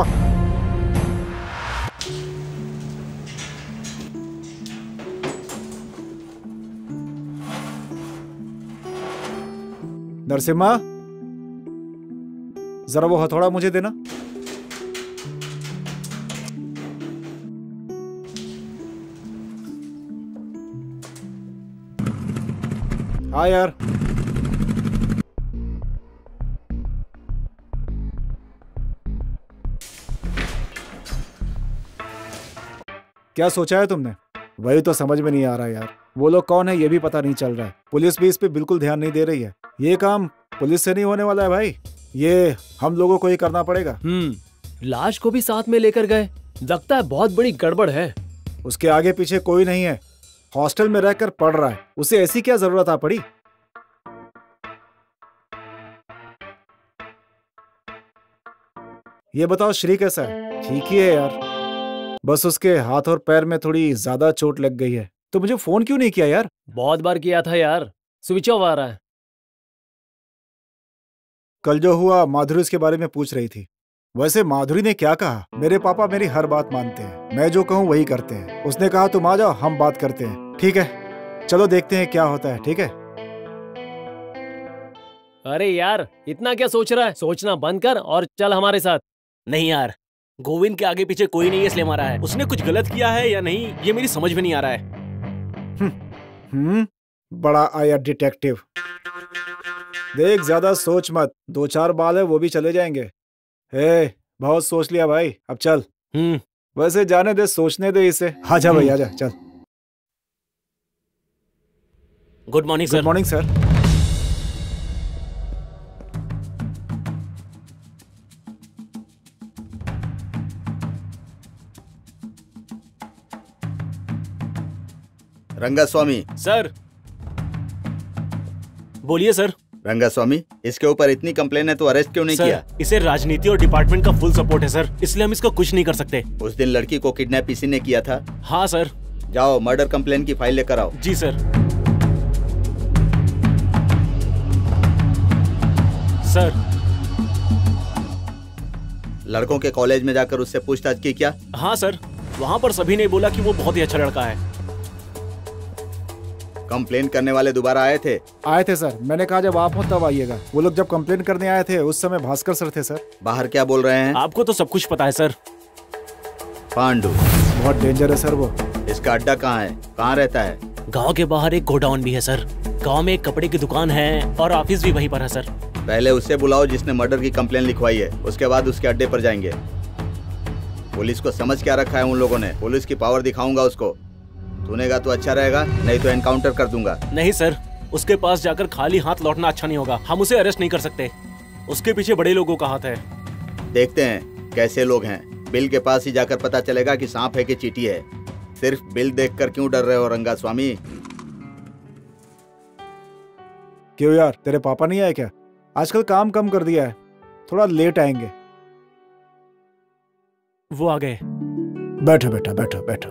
Speaker 2: नरसिम्हा, जरा वो हथौड़ा मुझे देना। हाँ यार, क्या सोचा है तुमने? वही तो समझ में नहीं आ रहा यार। वो लोग कौन है ये भी पता नहीं चल रहा है। पुलिस भी इस पे बिल्कुल ध्यान नहीं दे रही है। ये काम पुलिस से नहीं होने वाला है भाई, ये हम लोगों को ही करना पड़ेगा।
Speaker 3: लाश को भी साथ में लेकर गए, लगता है बहुत बड़ी गड़बड़ है।
Speaker 2: उसके आगे पीछे कोई नहीं है, हॉस्टल में रहकर पढ़ रहा है, उसे ऐसी क्या जरूरत आ पड़ी? ये बताओ श्री कैसा है? ठीक ही है यार, बस उसके हाथ और पैर में थोड़ी ज्यादा चोट लग गई है। तो मुझे फोन क्यों नहीं किया यार?
Speaker 3: बहुत बार किया था यार, स्विच ऑफ आ रहा है।
Speaker 2: कल जो हुआ माधुरी उसके बारे में पूछ रही थी। वैसे माधुरी ने क्या कहा? मेरे पापा मेरी हर बात मानते हैं, मैं जो कहूँ वही करते हैं। उसने कहा तुम आ जाओ, हम बात करते हैं। ठीक है, चलो देखते हैं क्या होता है। ठीक है।
Speaker 3: अरे यार, इतना क्या सोच रहा है? सोचना बंद कर और चल हमारे साथ।
Speaker 5: नहीं यार, गोविंद के आगे पीछे कोई नहीं है इसलिए मारा है। उसने कुछ गलत किया है या नहीं ये मेरी समझ में नहीं आ रहा है।
Speaker 2: बड़ा आया डिटेक्टिव। देख ज्यादा सोच मत, 2-4 बाल है वो भी चले जाएंगे। बहुत सोच लिया भाई, अब चल। वैसे जाने दे, सोचने दे इसे। आजा भाई आजा, चल।
Speaker 5: Good morning sir.
Speaker 2: Good morning sir.
Speaker 6: Rangaswamy.
Speaker 5: Sir बोलिए सर।
Speaker 6: रंगास्वामी, इसके ऊपर इतनी कंप्लेन है तो अरेस्ट क्यों नहीं किया?
Speaker 5: इसे राजनीति और डिपार्टमेंट का फुल सपोर्ट है सर, इसलिए हम इसका कुछ नहीं कर सकते।
Speaker 6: उस दिन लड़की को किडनैप इसी ने किया था?
Speaker 5: हाँ सर।
Speaker 6: जाओ मर्डर कंप्लेन की फाइल लेकर आओ।
Speaker 5: जी सर। सर
Speaker 6: लड़कों के कॉलेज में जाकर उससे पूछताछ की क्या?
Speaker 5: हाँ सर, वहाँ पर सभी ने बोला कि वो बहुत ही अच्छा लड़का है।
Speaker 6: कंप्लेन करने वाले दोबारा आए थे?
Speaker 2: आए थे सर, मैंने कहा जब आप हो तब आइएगा। वो लोग जब कंप्लेन करने आए थे उस समय भास्कर सर थे सर।
Speaker 6: बाहर क्या बोल रहे हैं?
Speaker 5: आपको तो सब कुछ पता है सर।
Speaker 6: पांडु
Speaker 2: बहुत डेंजर है सर वो।
Speaker 6: इसका अड्डा कहाँ है? कहाँ रहता है?
Speaker 5: गांव के बाहर एक गोडाउन भी है सर। गांव में एक कपड़े की दुकान है और ऑफिस भी वहीं पर है सर।
Speaker 6: पहले उससे बुलाओ जिसने मर्डर की कंप्लेन लिखवाई है, उसके बाद उसके अड्डे पर जाएंगे। पुलिस को समझ क्या रखा है उन लोगों ने? पुलिस की पावर दिखाऊंगा उसको। सुनेगा तो अच्छा रहेगा, नहीं तो एनकाउंटर कर दूंगा।
Speaker 5: नहीं सर, उसके पास जाकर खाली हाथ लौटना अच्छा नहीं होगा। हम उसे अरेस्ट नहीं कर सकते, उसके पीछे बड़े लोगों का हाथ है।
Speaker 6: देखते हैं कैसे लोग हैं। बिल के पास ही जाकर पता चलेगा कि सांप है कि चींटी है। सिर्फ बिल देखकर क्यों डर रहे हो रंगास्वामी?
Speaker 2: क्यों यार, तेरे पापा नहीं आए क्या? आजकल काम कम कर दिया है, थोड़ा लेट आएंगे।
Speaker 5: वो आ गए।
Speaker 2: बैठो बेटा, बैठो बैठो।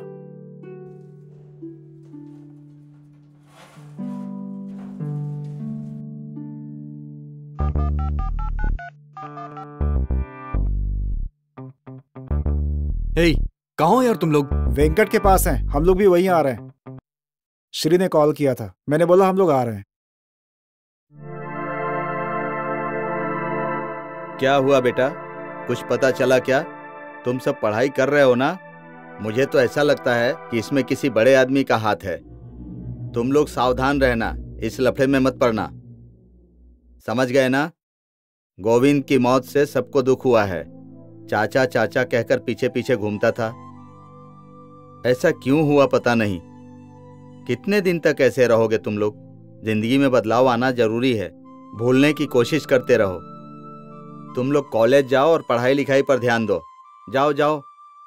Speaker 1: कहाँ हो यार तुम लोग?
Speaker 2: वेंकट के पास हैं, हम लोग भी वहीं आ रहे हैं। श्री ने कॉल किया था, मैंने बोला हम लोग आ रहे हैं।
Speaker 6: क्या हुआ बेटा, कुछ पता चला क्या? तुम सब पढ़ाई कर रहे हो ना? मुझे तो ऐसा लगता है कि इसमें किसी बड़े आदमी का हाथ है। तुम लोग सावधान रहना, इस लफड़े में मत पड़ना, समझ गए ना? गोविंद की मौत से सबको दुख हुआ है। चाचा चाचा कहकर पीछे पीछे घूमता था। ऐसा क्यों हुआ पता नहीं। कितने दिन तक ऐसे रहोगे तुम लोग? जिंदगी में बदलाव आना जरूरी है, भूलने की कोशिश करते रहो। तुम लोग कॉलेज जाओ और पढ़ाई लिखाई पर ध्यान दो। जाओ जाओ।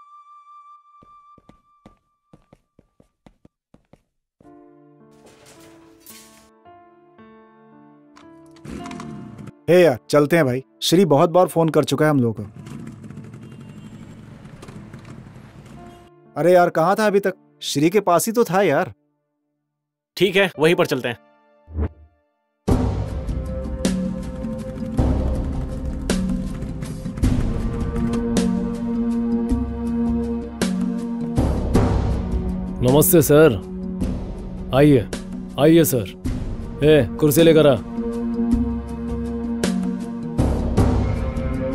Speaker 2: यार चलते हैं भाई, श्री बहुत बार फोन कर चुका है हम लोगों को। अरे यार कहाँ था अभी तक? श्री के पास ही तो था यार।
Speaker 5: ठीक है, वहीं पर चलते हैं।
Speaker 3: नमस्ते सर। आइए आइए सर। कुर्सी लेकर आ।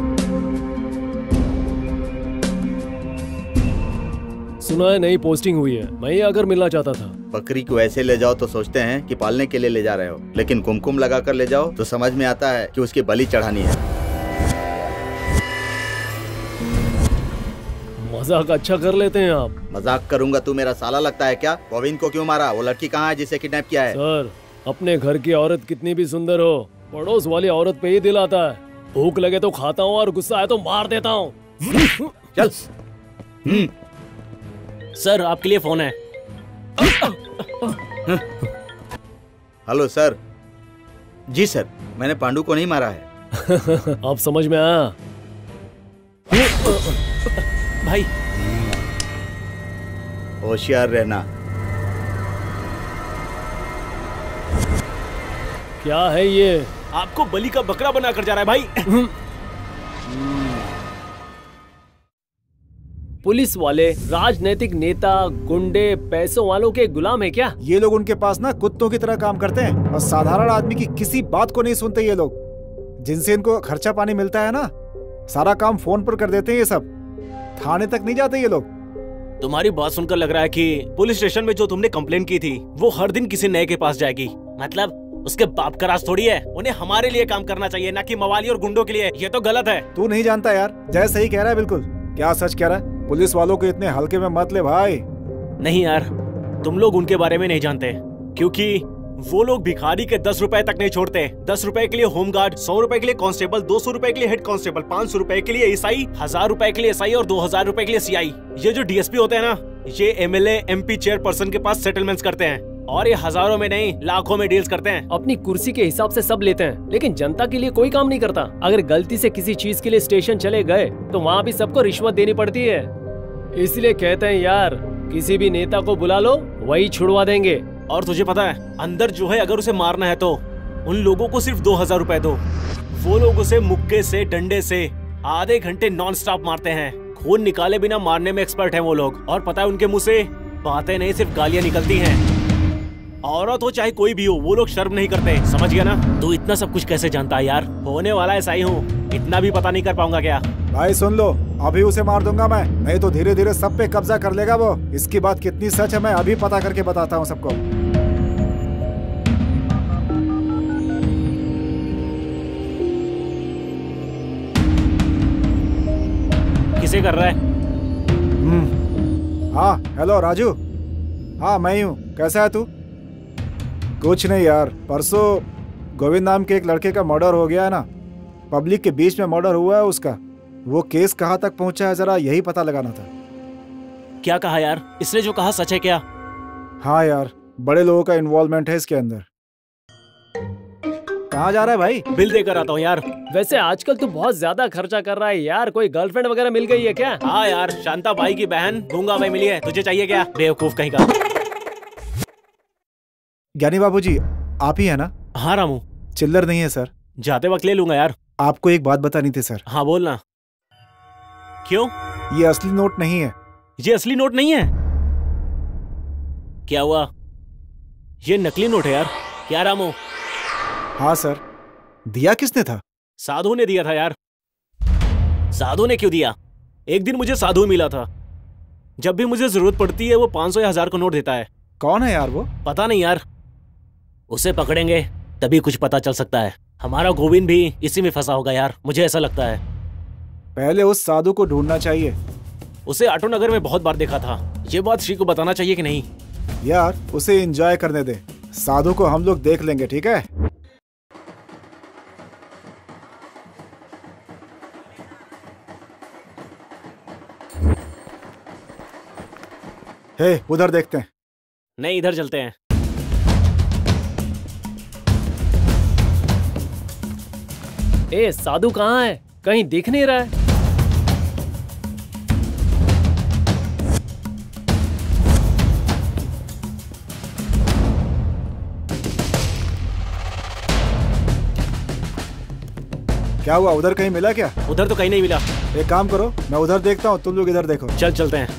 Speaker 3: सुना है नई पोस्टिंग हुई है, मैं ही आकर मिलना चाहता था।
Speaker 6: बकरी को ऐसे ले जाओ तो सोचते हैं कि पालने के लिए ले जा रहे हो, लेकिन कुमकुम लगा कर ले जाओ तो समझ में आता है कि उसकी बलि चढ़ानी है।
Speaker 3: मजाक अच्छा कर लेते हैं आप।
Speaker 6: मजाक करूंगा? तू मेरा साला लगता है क्या? गोविंद को क्यों मारा? वो लड़की कहाँ है जिसे किडनैप किया है?
Speaker 3: सर, अपने घर की औरत कितनी भी सुंदर हो, पड़ोस वाली औरत पे ही दिल आता है। भूख लगे तो खाता हूँ और गुस्सा आए तो मार देता हूँ।
Speaker 6: चल।
Speaker 5: सर, आपके लिए फोन है।
Speaker 6: Hello sir. जी सर, मैंने पांडु को नहीं मारा है।
Speaker 3: आप समझ में आया?
Speaker 5: भाई
Speaker 6: होशियार रहना।
Speaker 3: क्या है ये?
Speaker 5: आपको बलि का बकरा बना कर जा रहा है भाई।
Speaker 3: पुलिस वाले राजनीतिक नेता गुंडे पैसों वालों के गुलाम है क्या?
Speaker 2: ये लोग उनके पास ना कुत्तों की तरह काम करते हैं और साधारण आदमी की किसी बात को नहीं सुनते। ये लोग जिनसे इनको खर्चा पानी मिलता है ना, सारा काम फोन पर कर देते हैं। ये सब थाने तक नहीं जाते ये लोग।
Speaker 5: तुम्हारी बात सुनकर लग रहा है कि पुलिस स्टेशन में जो तुमने कंप्लेन की थी वो हर दिन किसी नए के पास जाएगी। मतलब उसके बाप का राज थोड़ी है। उन्हें हमारे लिए काम करना चाहिए, ना कि मवाली और गुंडों के लिए। ये तो गलत है।
Speaker 2: तू नहीं जानता यार, जय सही कह रहा है बिल्कुल। क्या सच कह रहा है? पुलिस वालों को इतने हल्के में मत ले भाई।
Speaker 5: नहीं यार, तुम लोग उनके बारे में नहीं जानते, क्योंकि वो लोग भिखारी के 10 रुपए तक नहीं छोड़ते। 10 रुपए के लिए होमगार्ड, 100 रुपए के लिए कांस्टेबल, 200 रुपए के लिए हेड कांस्टेबल, 500 रुपए के लिए एसआई, 1000 रुपए के लिए एसआई और 2000 रुपए के लिए सीआई। ये जो डीएसपी होते हैं ना, ये एमएलए एमपी चेयरपर्सन के पास सेटलमेंट्स करते हैं और ये हजारों में नहीं लाखों में डील्स करते हैं।
Speaker 3: अपनी कुर्सी के हिसाब से सब लेते हैं, लेकिन जनता के लिए कोई काम नहीं करता। अगर गलती से किसी चीज के लिए स्टेशन चले गए तो वहाँ भी सबको रिश्वत देनी पड़ती है। इसलिए कहते हैं यार, किसी भी नेता को बुला लो, वही छुड़वा देंगे।
Speaker 5: और तुझे पता है, अंदर जो है अगर उसे मारना है तो उन लोगों को सिर्फ 2000 रुपए दो। वो लोग उसे मुक्के से, डंडे से आधे घंटे नॉन स्टॉप मारते हैं। खून निकाले बिना मारने में एक्सपर्ट हैं वो लोग। और पता है, उनके मुंह से बातें नहीं सिर्फ गालियां निकलती हैं। औरत हो चाहे कोई भी हो, वो लोग शर्म नहीं करते। समझ गया ना? तू इतना सब कुछ कैसे जानता है यार? होने वाला ऐसा ही हूँ, इतना भी पता नहीं कर पाऊंगा क्या?
Speaker 2: भाई सुन लो, अभी उसे मार दूंगा मैं, नहीं तो धीरे धीरे सब पे कब्जा कर लेगा वो। इसकी बात कितनी सच है मैं अभी पता करके बताता हूँ सबको।
Speaker 5: किसे कर रहा है?
Speaker 2: हाँ हेलो राजू। हाँ मैं ही हूँ, कैसा है तू? कुछ नहीं यार, परसों गोविंद नाम के एक लड़के का मर्डर हो गया है ना, पब्लिक के बीच में मर्डर हुआ है उसका। वो केस कहाँ तक पहुँचा है जरा यही पता लगाना था।
Speaker 5: क्या कहा यार? इसने जो कहा सच है क्या?
Speaker 2: हाँ यार, बड़े लोगों का इन्वॉल्वमेंट है इसके अंदर। कहाँ जा रहा है भाई?
Speaker 5: बिल देकर आता हूँ यार।
Speaker 3: वैसे आजकल तू बहुत ज्यादा खर्चा कर रहा है यार। कोई गर्लफ्रेंड वगैरह मिल गई है क्या?
Speaker 5: हाँ यार, शांता भाई की बहन गूंगा भाई मिली है। तुझे चाहिए क्या? बेवकूफ कहीं का।
Speaker 2: ज्ञानी बाबूजी, आप ही है ना?
Speaker 5: हाँ रामू।
Speaker 2: चिल्लर नहीं है सर?
Speaker 5: जाते वक्त ले लूंगा यार।
Speaker 2: आपको एक बात बतानी थी सर।
Speaker 5: हाँ बोलना। क्यों?
Speaker 2: ये असली नोट नहीं है।
Speaker 5: ये असली नोट नहीं है? क्या हुआ? ये नकली नोट है यार। क्या रामू?
Speaker 2: हाँ सर। दिया किसने था?
Speaker 5: साधु ने दिया था यार। साधु ने क्यों दिया? एक दिन मुझे साधु मिला था। जब भी मुझे जरूरत पड़ती है वो 500 या 1000 का नोट देता है।
Speaker 2: कौन है यार वो?
Speaker 5: पता नहीं यार, उसे पकड़ेंगे तभी कुछ पता चल सकता है। हमारा गोविंद भी इसी में फंसा होगा यार, मुझे ऐसा लगता है।
Speaker 2: पहले उस साधु को ढूंढना चाहिए।
Speaker 5: उसे ऑटो नगर में बहुत बार देखा था। ये बात श्री को बताना चाहिए कि नहीं?
Speaker 2: यार उसे एंजॉय करने दे, साधु को हम लोग देख लेंगे, ठीक है? हे, उधर देखते हैं।
Speaker 5: नहीं, इधर चलते हैं।
Speaker 3: ए, साधु कहाँ है? कहीं दिख नहीं रहा है।
Speaker 2: क्या हुआ, उधर कहीं मिला क्या?
Speaker 5: उधर तो कहीं नहीं मिला।
Speaker 2: एक काम करो, मैं उधर देखता हूँ, तुम लोग इधर देखो।
Speaker 5: चल चलते हैं।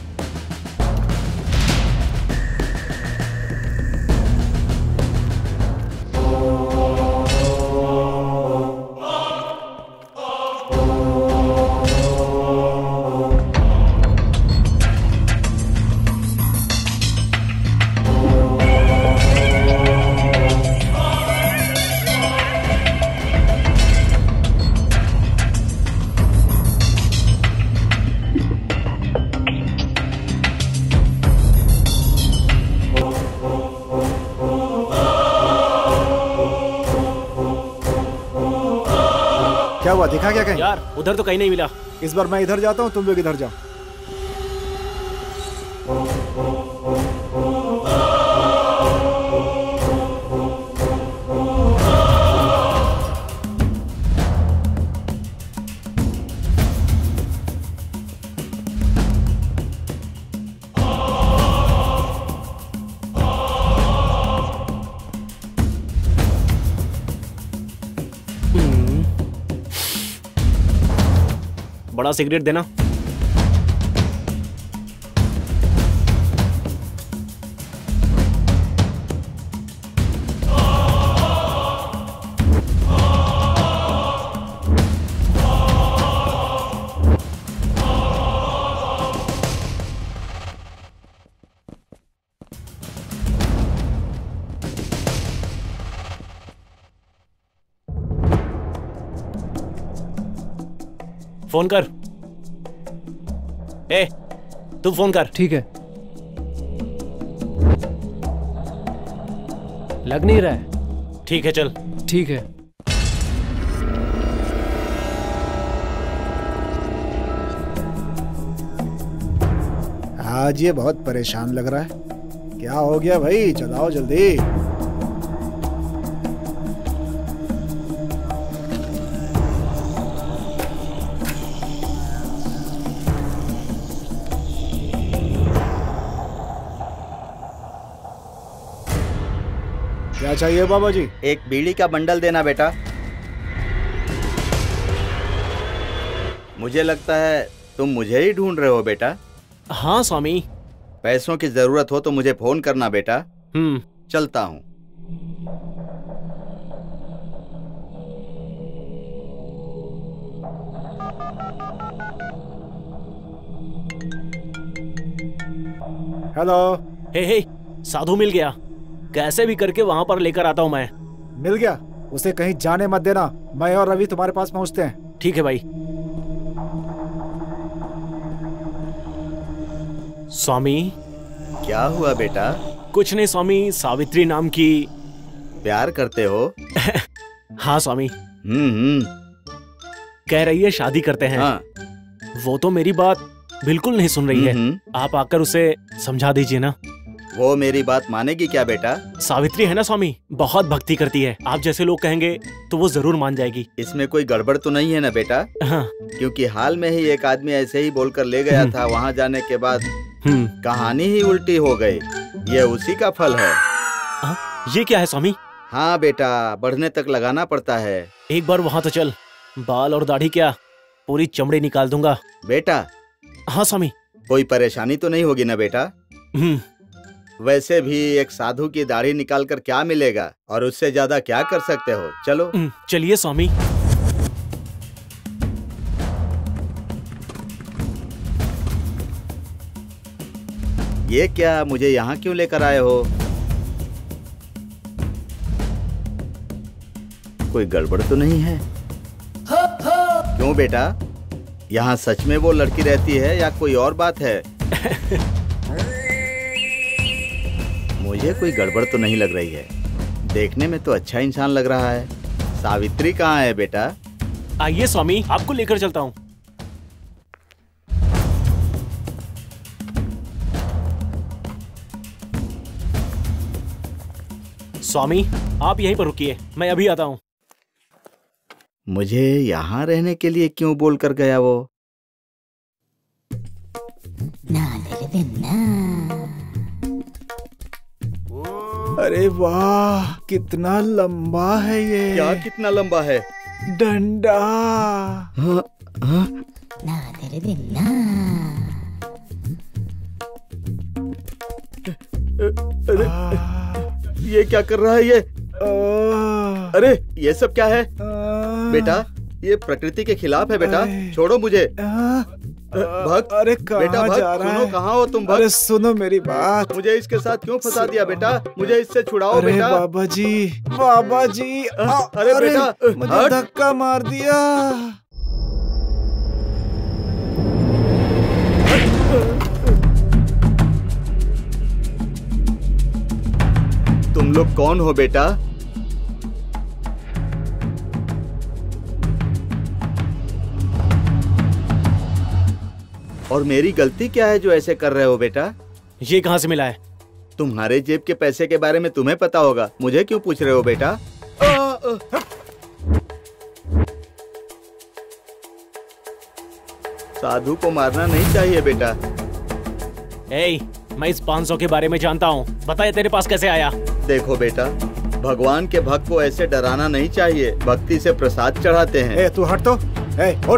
Speaker 2: हुआ, दिखा क्या कहीं?
Speaker 5: यार उधर तो कहीं नहीं मिला।
Speaker 2: इस बार मैं इधर जाता हूँ, तुम लोग इधर जाओ।
Speaker 5: बड़ा सिगरेट देना। फोन कर। ए, तू फोन कर।
Speaker 3: ठीक है। लग नहीं रहा है।
Speaker 5: ठीक है चल।
Speaker 3: ठीक है।
Speaker 2: आज ये बहुत परेशान लग रहा है। क्या हो गया भाई? चलाओ जल्दी। क्या चाहिए बाबा जी?
Speaker 6: एक बीड़ी का बंडल देना बेटा। मुझे लगता है तुम मुझे ही ढूंढ रहे हो बेटा।
Speaker 5: हाँ स्वामी।
Speaker 6: पैसों की जरूरत हो तो मुझे फोन करना बेटा। चलता हूँ।
Speaker 2: हेलो।
Speaker 5: हे साधु मिल गया। कैसे भी करके वहां पर लेकर आता हूं मैं।
Speaker 2: मिल गया? उसे कहीं जाने मत देना। मैं और रवि तुम्हारे पास पहुंचते हैं।
Speaker 5: ठीक है भाई। स्वामी।
Speaker 6: क्या हुआ बेटा?
Speaker 5: कुछ नहीं स्वामी, सावित्री नाम की।
Speaker 6: प्यार करते हो?
Speaker 5: हाँ स्वामी। कह रही है शादी करते हैं।
Speaker 6: हाँ।
Speaker 5: वो तो मेरी बात बिल्कुल नहीं सुन रही है। आप आकर उसे समझा दीजिए ना।
Speaker 6: वो मेरी बात मानेगी क्या बेटा?
Speaker 5: सावित्री है ना स्वामी, बहुत भक्ति करती है। आप जैसे लोग कहेंगे तो वो जरूर मान जाएगी।
Speaker 6: इसमें कोई गड़बड़ तो नहीं है ना बेटा?
Speaker 5: हाँ।
Speaker 6: क्योंकि हाल में ही एक आदमी ऐसे ही बोलकर ले गया था। वहाँ जाने के बाद कहानी ही उल्टी हो गई। ये उसी का फल है।
Speaker 5: ये क्या है स्वामी?
Speaker 6: हाँ बेटा, बढ़ने तक लगाना पड़ता है।
Speaker 5: एक बार वहाँ तो चल। बाल और दाढ़ी क्या, पूरी चमड़ी निकाल दूंगा।
Speaker 6: बेटा।
Speaker 5: हाँ स्वामी।
Speaker 6: कोई परेशानी तो नहीं होगी ना बेटा? वैसे भी एक साधु की दाढ़ी निकालकर क्या मिलेगा, और उससे ज्यादा क्या कर सकते हो। चलो।
Speaker 5: चलिए स्वामी।
Speaker 6: ये क्या, मुझे यहाँ क्यों लेकर आए हो? कोई गड़बड़ तो नहीं है? क्यों बेटा, यहाँ सच में वो लड़की रहती है या कोई और बात है? मुझे कोई गड़बड़ तो नहीं लग रही है। देखने में तो अच्छा इंसान लग रहा है। सावित्री कहाँ है बेटा?
Speaker 5: आइए स्वामी, आपको लेकर चलता हूँ। स्वामी आप यहीं पर रुकिए, मैं अभी आता हूँ।
Speaker 6: मुझे यहाँ रहने के लिए क्यों बोल कर गया वो?
Speaker 2: अरे वाह, कितना लंबा है ये।
Speaker 6: क्या कितना लंबा है?
Speaker 2: डंडा।
Speaker 6: अरे ये क्या कर रहा है ये? अरे ये सब क्या है बेटा? ये प्रकृति के खिलाफ है बेटा। छोड़ो मुझे। भक्त।
Speaker 2: अरे
Speaker 6: बेटा भक्त,
Speaker 2: जा रहा
Speaker 6: सुनो,
Speaker 2: है?
Speaker 6: कहाँ हो तुम भक्त?
Speaker 2: अरे सुनो मेरी बात।
Speaker 6: मुझे इसके साथ क्यों फंसा दिया बेटा? मुझे इससे छुड़ाओ
Speaker 2: अरे
Speaker 6: बेटा।
Speaker 2: बाबा जी, बाबा जी।
Speaker 6: अरे बेटा,
Speaker 2: मुझे धक्का मार दिया।
Speaker 6: तुम लोग कौन हो बेटा? और मेरी गलती क्या है जो ऐसे कर रहे हो बेटा?
Speaker 5: ये कहाँ से मिला है?
Speaker 6: तुम्हारे जेब के पैसे के बारे में तुम्हें पता होगा, मुझे क्यों पूछ रहे हो बेटा? साधु को मारना नहीं चाहिए बेटा।
Speaker 5: मैं इस 500 के बारे में जानता हूँ, बता ये तेरे पास कैसे आया?
Speaker 6: देखो बेटा, भगवान के भक्त को ऐसे डराना नहीं चाहिए, भक्ति से प्रसाद चढ़ाते हैं।
Speaker 2: तू हट तो, उठ।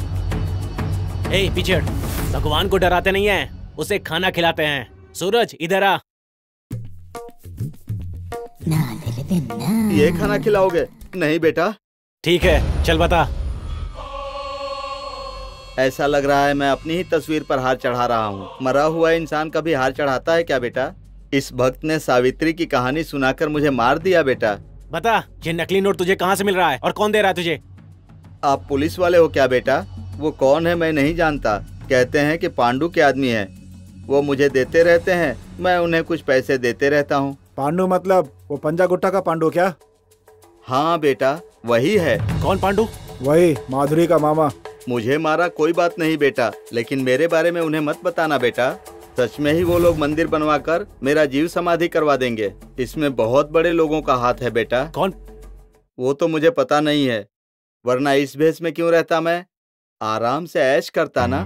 Speaker 5: पीछे हट। भगवान को डराते नहीं है, उसे खाना खिलाते हैं। सूरज इधर आ।
Speaker 6: ये खाना खिलाओगे? नहीं बेटा।
Speaker 5: ठीक है, चल बता।
Speaker 6: ऐसा लग रहा है मैं अपनी ही तस्वीर पर हार चढ़ा रहा हूँ। मरा हुआ इंसान कभी हार चढ़ाता है क्या बेटा? इस भक्त ने सावित्री की कहानी सुनाकर मुझे मार दिया बेटा।
Speaker 5: बता, ये नकली नोट तुझे कहाँ से मिल रहा है और कौन दे रहा है तुझे?
Speaker 6: आप पुलिस वाले हो क्या बेटा? वो कौन है मैं नहीं जानता, कहते हैं कि पांडु के आदमी है। वो मुझे देते रहते हैं, मैं उन्हें कुछ पैसे देते रहता हूँ।
Speaker 2: पांडु मतलब वो पंजा गुट्टा का पांडु क्या?
Speaker 6: हाँ बेटा, वही है।
Speaker 5: कौन पांडु?
Speaker 2: वही माधुरी का मामा।
Speaker 6: मुझे मारा कोई बात नहीं बेटा, लेकिन मेरे बारे में उन्हें मत बताना बेटा। सच में ही वो लोग मंदिर बनवाकर मेरा जीव समाधि करवा देंगे। इसमें बहुत बड़े लोगों का हाथ है बेटा।
Speaker 5: कौन?
Speaker 6: वो तो मुझे पता नहीं है, वरना इस भेष में क्यों रहता मैं? आराम से ऐश करता ना।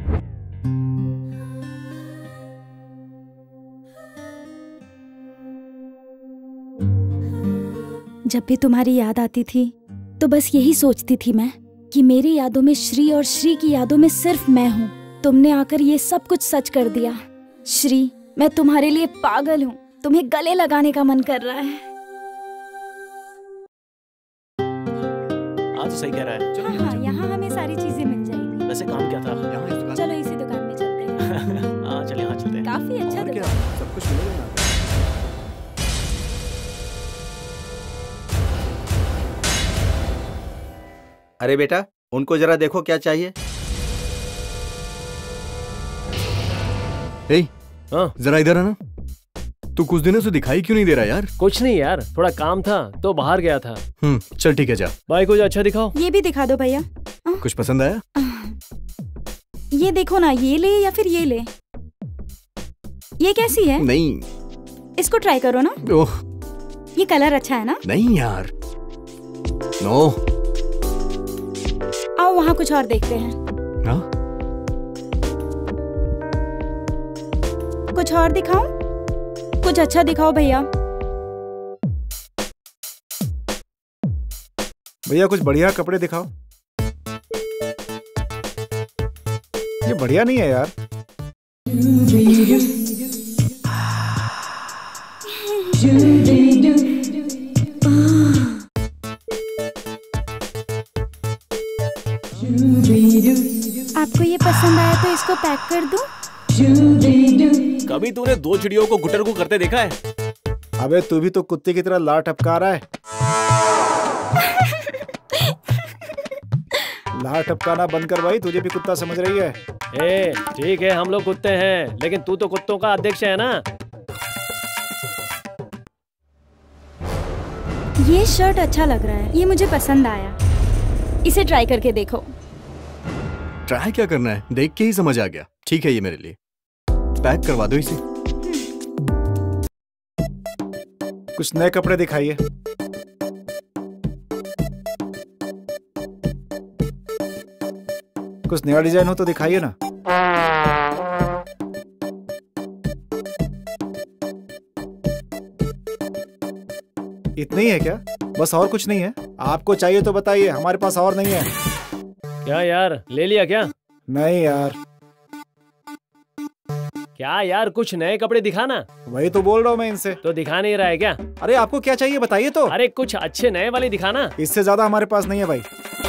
Speaker 7: जब भी तुम्हारी याद आती थी तो बस यही सोचती थी मैं कि मेरी यादों में श्री और श्री की यादों में सिर्फ मैं हूँ। तुमने आकर ये सब कुछ सच कर दिया। श्री, मैं तुम्हारे लिए पागल हूँ। तुम्हें गले लगाने का मन कर रहा है।
Speaker 5: तो सही कह रहा है।
Speaker 7: हाँ, यहाँ हमें सारी चीजें मिल जाएंगी।
Speaker 5: वैसे काम क्या था?
Speaker 7: चलो इसी दुकान में चलते हैं।
Speaker 5: हाँ चलिए, हाँ चलते हैं।
Speaker 7: काफी अच्छा दुकान,
Speaker 2: सब कुछ मिलेगा।
Speaker 6: अरे बेटा, उनको जरा देखो क्या चाहिए।
Speaker 1: जरा इधर आना। तू कुछ दिनों से दिखाई क्यों नहीं दे रहा यार?
Speaker 3: कुछ नहीं यार, थोड़ा काम था तो बाहर गया था।
Speaker 1: चल ठीक है, जा।
Speaker 3: भाई कुछ अच्छा दिखाओ।
Speaker 7: ये भी दिखा दो भैया।
Speaker 1: कुछ पसंद आया?
Speaker 7: ये देखो ना, ये ले या फिर ये ले। ये कैसी है?
Speaker 1: नहीं,
Speaker 7: इसको ट्राई करो ना।
Speaker 1: ओह,
Speaker 7: ये कलर अच्छा है ना?
Speaker 1: नहीं यार, नो।
Speaker 7: आओ वहाँ कुछ और देखते हैं।
Speaker 1: हाँ?
Speaker 7: कुछ और दिखाऊं? कुछ अच्छा दिखाओ भैया।
Speaker 2: भैया कुछ बढ़िया कपड़े दिखाओ। ये बढ़िया नहीं है यार।
Speaker 7: आपको ये पसंद आया तो इसको पैक कर दूं?
Speaker 5: कभी तूने दो चिड़ियों को गुटर को करते देखा है?
Speaker 2: अबे तू भी तो कुत्ते की तरह लार टपका रहा है। लार टपकाना बंद कर भाई, तुझे भी कुत्ता समझ रही है।
Speaker 3: ठीक है, हम लोग कुत्ते हैं, लेकिन तू तो कुत्तों का अध्यक्ष है ना।
Speaker 7: ये शर्ट अच्छा लग रहा है, ये मुझे पसंद आया। इसे ट्राई करके देखो।
Speaker 1: ट्राई क्या करना है, देख के ही समझ आ गया। ठीक है, ये मेरे लिए पैक करवा दो इसे।
Speaker 2: कुछ नए कपड़े दिखाइए। कुछ नया डिजाइन हो तो दिखाइए ना। इतना ही है क्या? बस और कुछ नहीं है? आपको चाहिए तो बताइए, हमारे पास और नहीं है।
Speaker 3: क्या यार, ले लिया क्या?
Speaker 2: नहीं यार।
Speaker 3: क्या यार, कुछ नए कपड़े दिखाना।
Speaker 2: वही तो बोल रहा हूँ मैं इनसे।
Speaker 3: तो दिखा नहीं रहा है क्या?
Speaker 2: अरे आपको क्या चाहिए बताइए तो।
Speaker 3: अरे कुछ अच्छे नए वाले दिखाना।
Speaker 2: इससे ज्यादा हमारे पास नहीं है भाई।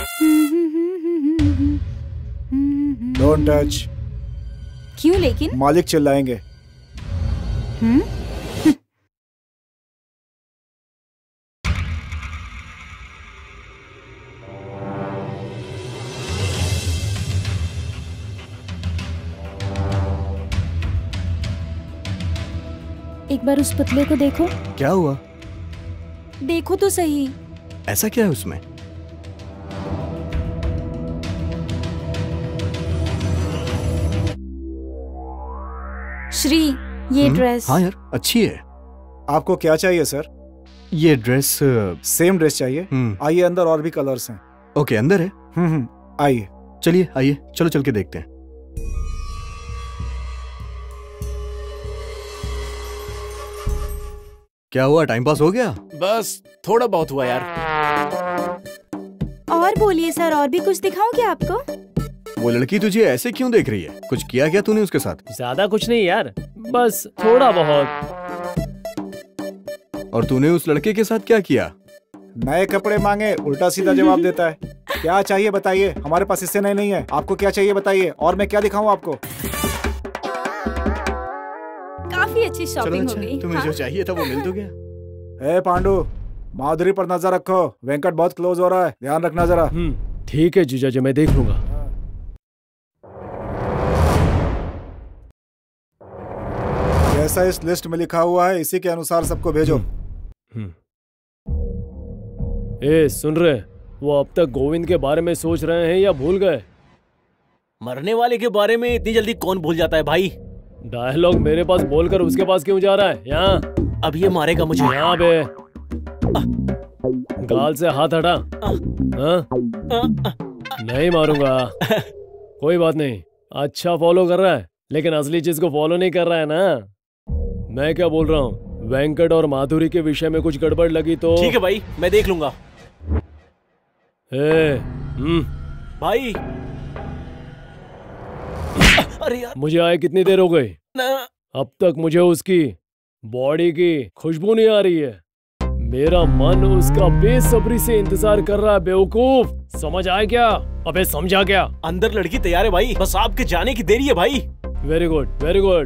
Speaker 2: Don't touch.
Speaker 7: क्यों लेकिन?
Speaker 2: मालिक चिल्लाएंगे।
Speaker 7: एक बार उस पुतले को देखो।
Speaker 1: क्या हुआ?
Speaker 7: देखो तो सही।
Speaker 1: ऐसा क्या है उसमें?
Speaker 7: श्री, ये ड्रेस।
Speaker 1: हाँ यार, अच्छी है।
Speaker 2: आपको क्या चाहिए सर?
Speaker 1: ये ड्रेस
Speaker 2: सेम ड्रेस चाहिए? आइए, अंदर और भी कलर्स हैं।
Speaker 1: ओके, अंदर है।
Speaker 2: आइए।
Speaker 1: चलिए आइए, चलो चल के देखते हैं। क्या हुआ, टाइम पास हो गया?
Speaker 5: बस थोड़ा बहुत हुआ यार।
Speaker 7: और बोलिए सर, और भी कुछ दिखाऊं क्या आपको?
Speaker 1: वो लड़की तुझे ऐसे क्यों देख रही है? कुछ किया क्या तूने उसके साथ?
Speaker 3: ज्यादा कुछ नहीं यार, बस थोड़ा बहुत।
Speaker 1: और तूने उस लड़के के साथ क्या किया?
Speaker 2: नए कपड़े मांगे, उल्टा सीधा जवाब देता है। क्या चाहिए बताइए, हमारे पास इससे नहीं है। आपको क्या चाहिए बताइए, और मैं क्या दिखाऊं आपको?
Speaker 7: काफी अच्छी शॉपिंग हो गई।
Speaker 1: तुम्हें जो चाहिए था वो मिल तो गया।
Speaker 2: ए पांडु, माधुरी पर नजर रखो, वेंकट बहुत क्लोज हो रहा है, ध्यान रखना जरा।
Speaker 3: ठीक है जीजा जी, मैं देख लूंगा।
Speaker 2: जैसा इस लिस्ट में लिखा हुआ है, इसी के अनुसार सबको भेजो।
Speaker 3: ए सुन रहे, वो अब तक गोविंद के बारे में सोच रहे हैं या भूल गए?
Speaker 5: मरने वाले के बारे में इतनी जल्दी कौन भूल जाता है भाई?
Speaker 3: डायलॉग मेरे पास बोलकर उसके पास क्यों जा रहा है? यहाँ
Speaker 5: अब ये मारेगा मुझे।
Speaker 3: यहाँ बे, गाल से हाथ हटा। नहीं मारूंगा। कोई बात नहीं, अच्छा फॉलो कर रहा है, लेकिन असली चीज को फॉलो नहीं कर रहा है ना। मैं क्या बोल रहा हूँ, वेंकट और माधुरी के विषय में कुछ गड़बड़ लगी तो?
Speaker 5: ठीक है भाई, मैं देख लूंगा। भाई अरे यार,
Speaker 3: मुझे आए कितनी देर हो गई? अब तक मुझे उसकी बॉडी की खुशबू नहीं आ रही है। मेरा मन उसका बेसब्री से इंतजार कर रहा है। बेवकूफ, समझ आया क्या? अबे समझा क्या?
Speaker 5: अंदर लड़की तैयार है भाई, बस आपके जाने की देरी है भाई।
Speaker 3: Very good, very good.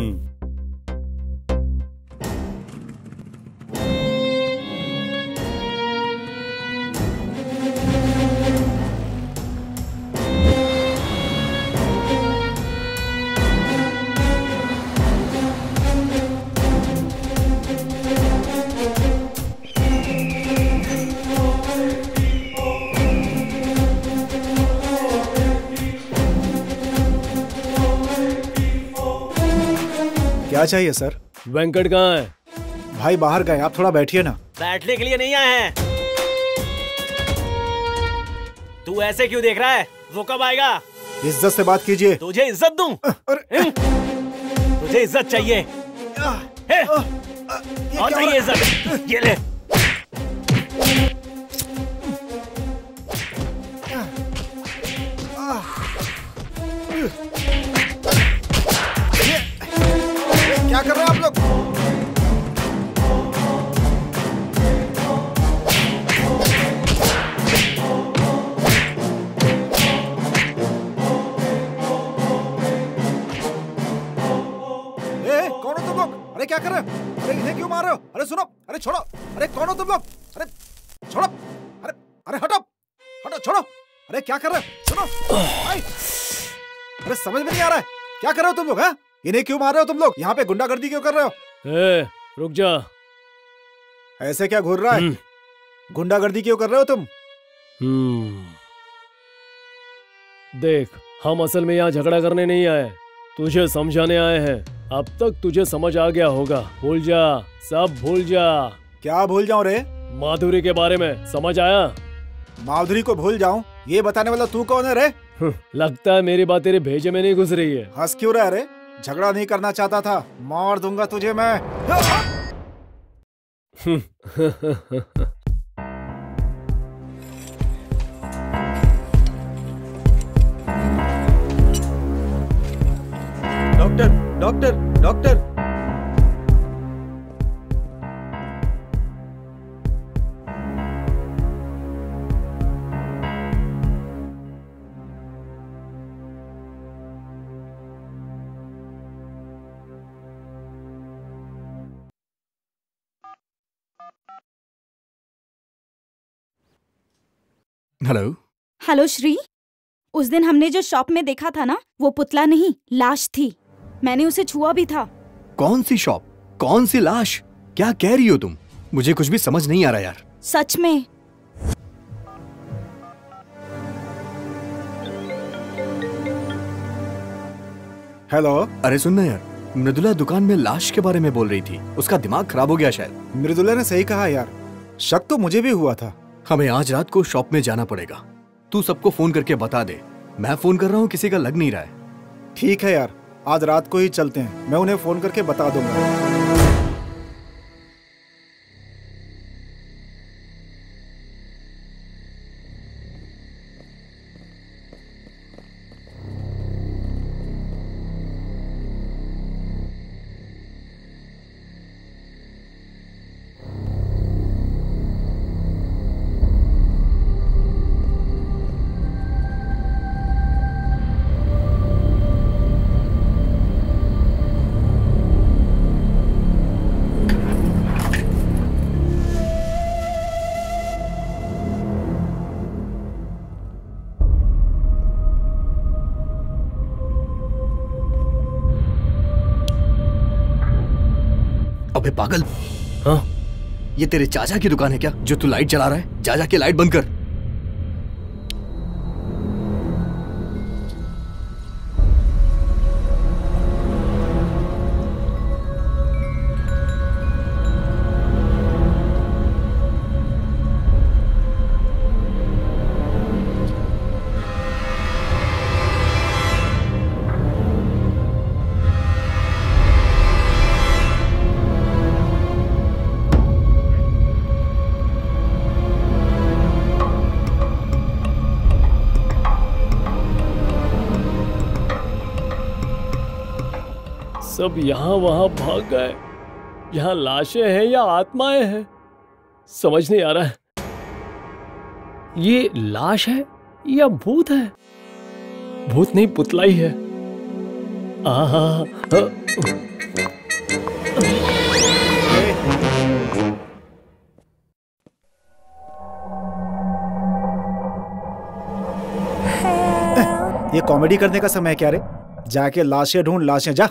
Speaker 2: क्या चाहिए सर?
Speaker 3: वेंकट कहाँ है?
Speaker 2: भाई बाहर गए, आप थोड़ा बैठिए ना।
Speaker 5: बैठने के लिए नहीं आए हैं। तू ऐसे क्यों देख रहा है? वो कब आएगा?
Speaker 2: इज्जत से बात कीजिए।
Speaker 5: तुझे इज्जत दूं? तुझे इज्जत चाहिए? और चाहिए इज्जत? ये ले।
Speaker 2: क्या कर रहे हैं आप लोग? कौन हो तुम लोग? अरे क्या कर रहे हो? अरे इन्हें क्यों मार रहे हो? अरे सुनो, अरे छोड़ो। अरे कौन हो तुम लोग? अरे छोड़ो। अरे अरे हटो, हटो, छोड़ो। अरे क्या कर रहे हो? सुनो। अरे समझ में नहीं आ रहा है, क्या कर रहे हो तुम लोग? इन्हें क्यों मार रहे हो तुम लोग? यहाँ पे गुंडागर्दी क्यों कर रहे हो?
Speaker 3: रुक जा।
Speaker 2: ऐसे क्या घूर रहा है? गुंडागर्दी क्यों कर रहे हो तुम?
Speaker 3: देख, हम असल में यहाँ झगड़ा करने नहीं आए, तुझे समझाने आए हैं। अब तक तुझे समझ आ गया होगा। भूल जा, सब भूल जा।
Speaker 2: क्या भूल जाऊं रे?
Speaker 3: माधुरी के बारे में समझ आया?
Speaker 2: माधुरी को भूल जाऊं? ये बताने वाला तू कौन है रे?
Speaker 3: लगता है मेरी बात तेरे भेजे में नहीं घुस रही है।
Speaker 2: हंस क्यों रहा है रे? झगड़ा नहीं करना चाहता था, मार दूंगा तुझे मैं।
Speaker 6: Doctor, doctor, doctor.
Speaker 1: Hello.
Speaker 7: Hello Shri, उस दिन हमने जो शॉप में देखा था ना, वो पुतला नहीं, लाश थी। मैंने उसे छुआ भी था।
Speaker 1: कौन सी शॉप? कौन सी लाश? क्या कह रही हो तुम? मुझे कुछ भी समझ नहीं आ रहा यार।
Speaker 7: सच में।
Speaker 2: हेलो।
Speaker 1: अरे सुनना यार, मृदुला दुकान में लाश के बारे में बोल रही थी, उसका दिमाग खराब हो गया शायद।
Speaker 2: मृदुला ने सही कहा यार, शक तो मुझे भी हुआ था।
Speaker 1: हमें आज रात को शॉप में जाना पड़ेगा। तू सबको फोन करके बता दे। मैं फोन कर रहा हूँ, किसी का लग नहीं रहा है।
Speaker 2: ठीक है यार, आज रात को ही चलते हैं, मैं उन्हें फोन करके बता दूंगा।
Speaker 1: अबे पागल,
Speaker 3: हाँ?
Speaker 1: ये तेरे चाचा की दुकान है क्या जो तू लाइट जला रहा है? जा जाके लाइट बंद कर।
Speaker 3: सब यहाँ वहां भाग गए। यहाँ लाशें हैं या आत्माएं हैं, समझ नहीं आ रहा है। ये लाश है या भूत है? भूत नहीं, पुतला ही है।
Speaker 2: ये कॉमेडी करने का समय है क्या रे? जाके लाशें ढूंढ, लाशें जा।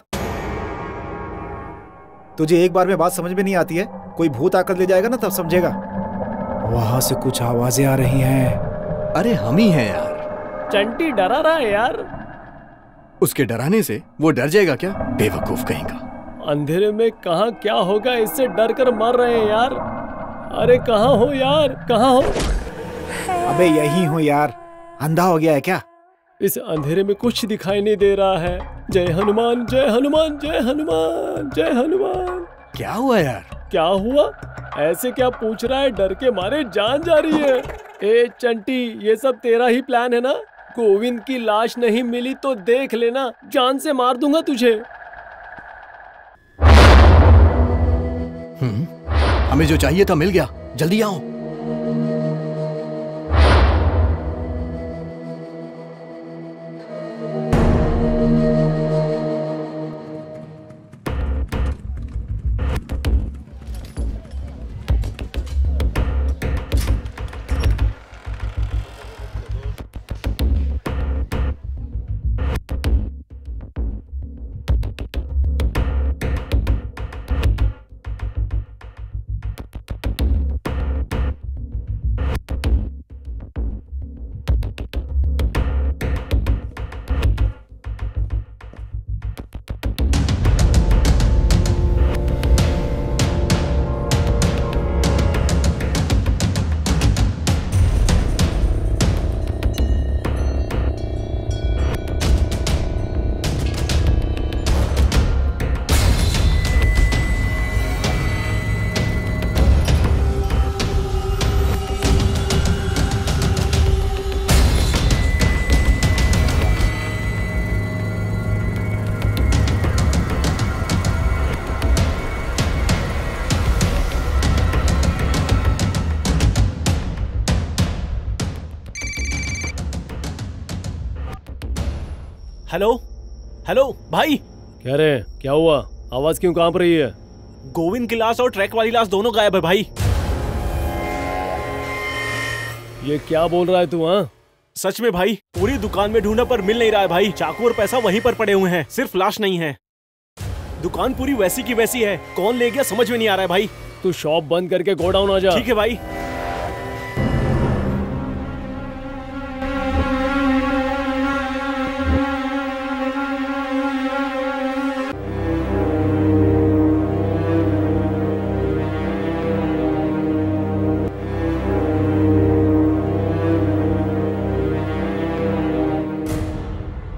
Speaker 2: तुझे एक बार में बात समझ में नहीं आती है? कोई भूत आकर ले जाएगा ना तब समझेगा। वहां से कुछ आवाजें आ रही हैं।
Speaker 1: अरे हम ही हैं यार।
Speaker 3: चंटी डरा रहा है यार।
Speaker 1: उसके डराने से वो डर जाएगा क्या? बेवकूफ कहेगा।
Speaker 3: अंधेरे में कहाँ क्या होगा, इससे डर कर मर रहे हैं यार। अरे कहाँ हो यार, कहाँ हो?
Speaker 2: अबे यही हूँ यार। अंधा हो गया है क्या?
Speaker 3: इस अंधेरे में कुछ दिखाई नहीं दे रहा है। जय हनुमान, जय हनुमान, जय हनुमान, जय हनुमान।
Speaker 1: क्या हुआ यार?
Speaker 3: क्या हुआ? ऐसे क्या पूछ रहा है? डर के मारे जान जा रही है। ए चंटी, ये सब तेरा ही प्लान है ना? गोविंद की लाश नहीं मिली तो देख लेना, जान से मार दूंगा तुझे।
Speaker 1: हमें जो चाहिए था मिल गया, जल्दी आओ।
Speaker 5: हेलो हेलो भाई।
Speaker 3: क्या रे, क्या हुआ? आवाज क्यों कांप रही है?
Speaker 5: गोविंद की लाश और ट्रक वाली लाश दोनों गायब है भाई।
Speaker 3: ये क्या बोल रहा है तू? हाँ
Speaker 5: सच में भाई, पूरी दुकान में ढूंढा पर मिल नहीं रहा है भाई। चाकू और पैसा वहीं पर पड़े हुए हैं, सिर्फ लाश नहीं है। दुकान पूरी वैसी की वैसी है, कौन ले गया समझ में नहीं आ रहा है भाई।
Speaker 3: तू शॉप बंद करके गोडाउन आ जा।
Speaker 5: ठीक है भाई।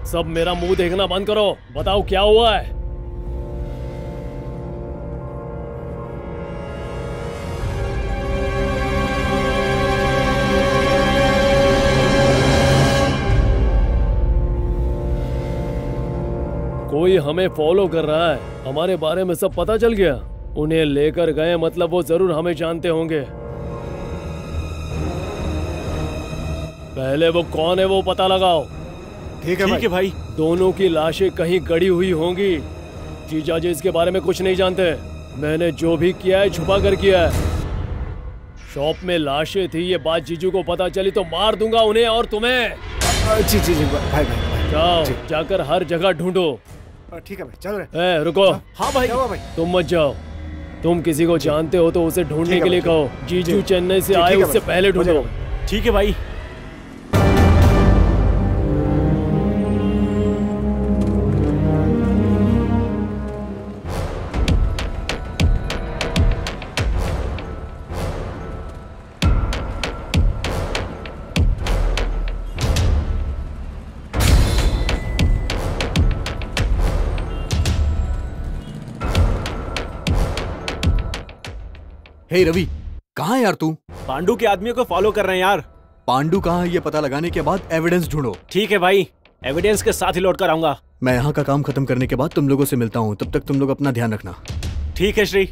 Speaker 3: सब मेरा मुंह देखना बंद करो। बताओ क्या हुआ है? कोई हमें फॉलो कर रहा है, हमारे बारे में सब पता चल गया। उन्हें लेकर गए मतलब वो जरूर हमें जानते होंगे। पहले वो कौन है वो पता लगाओ।
Speaker 2: ठीक है भाई।
Speaker 3: दोनों की लाशें कहीं गड़ी हुई होंगी। जीजा जी इसके बारे में कुछ नहीं जानते। मैंने जो भी किया है छुपा कर किया है। शॉप में लाशें थी, ये बात जीजू को पता चली तो मार दूंगा उन्हें और तुम्हें।
Speaker 2: जी भाई।
Speaker 3: जाओ, जाकर हर जगह ढूंढो।
Speaker 2: ठीक है भाई, चल रहे।
Speaker 3: रुको।
Speaker 5: हाँ भाई।
Speaker 3: तुम मत जाओ। तुम किसी को जानते हो तो उसे ढूंढने के लिए कहो। जीजू चेन्नई से आए, उससे पहले ढूंढो।
Speaker 5: ठीक है भाई।
Speaker 1: हे रवि, कहाँ है यार तू?
Speaker 5: पांडू के आदमियों को फॉलो कर रहे हैं यार।
Speaker 1: पांडू कहाँ है ये पता लगाने के बाद एविडेंस ढूंढो।
Speaker 5: ठीक है भाई, एविडेंस के साथ ही लौट कर आऊंगा।
Speaker 1: मैं यहाँ का काम खत्म करने के बाद तुम लोगों से मिलता हूँ, तब तक तुम लोग अपना ध्यान रखना।
Speaker 5: ठीक है श्री।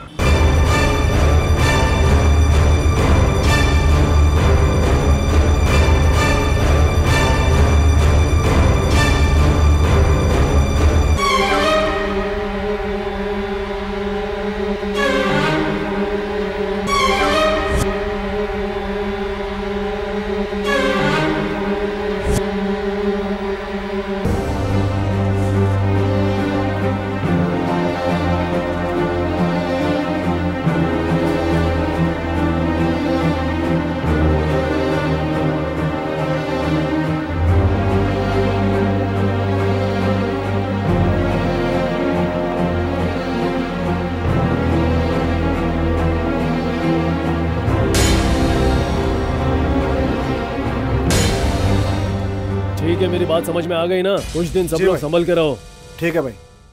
Speaker 3: ठीक है, मेरी बात समझ में आ गई ना? कुछ दिन सब लोग संभल के रहो।
Speaker 2: ठीक है भाई।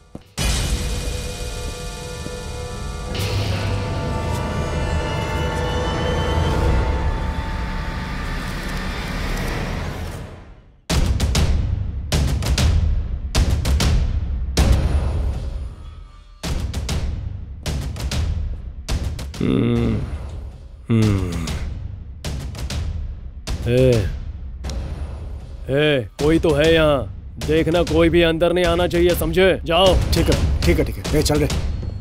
Speaker 3: कोई तो है यहाँ, देखना कोई भी अंदर नहीं आना चाहिए, समझे? जाओ।
Speaker 2: ठीक है। चल रहे।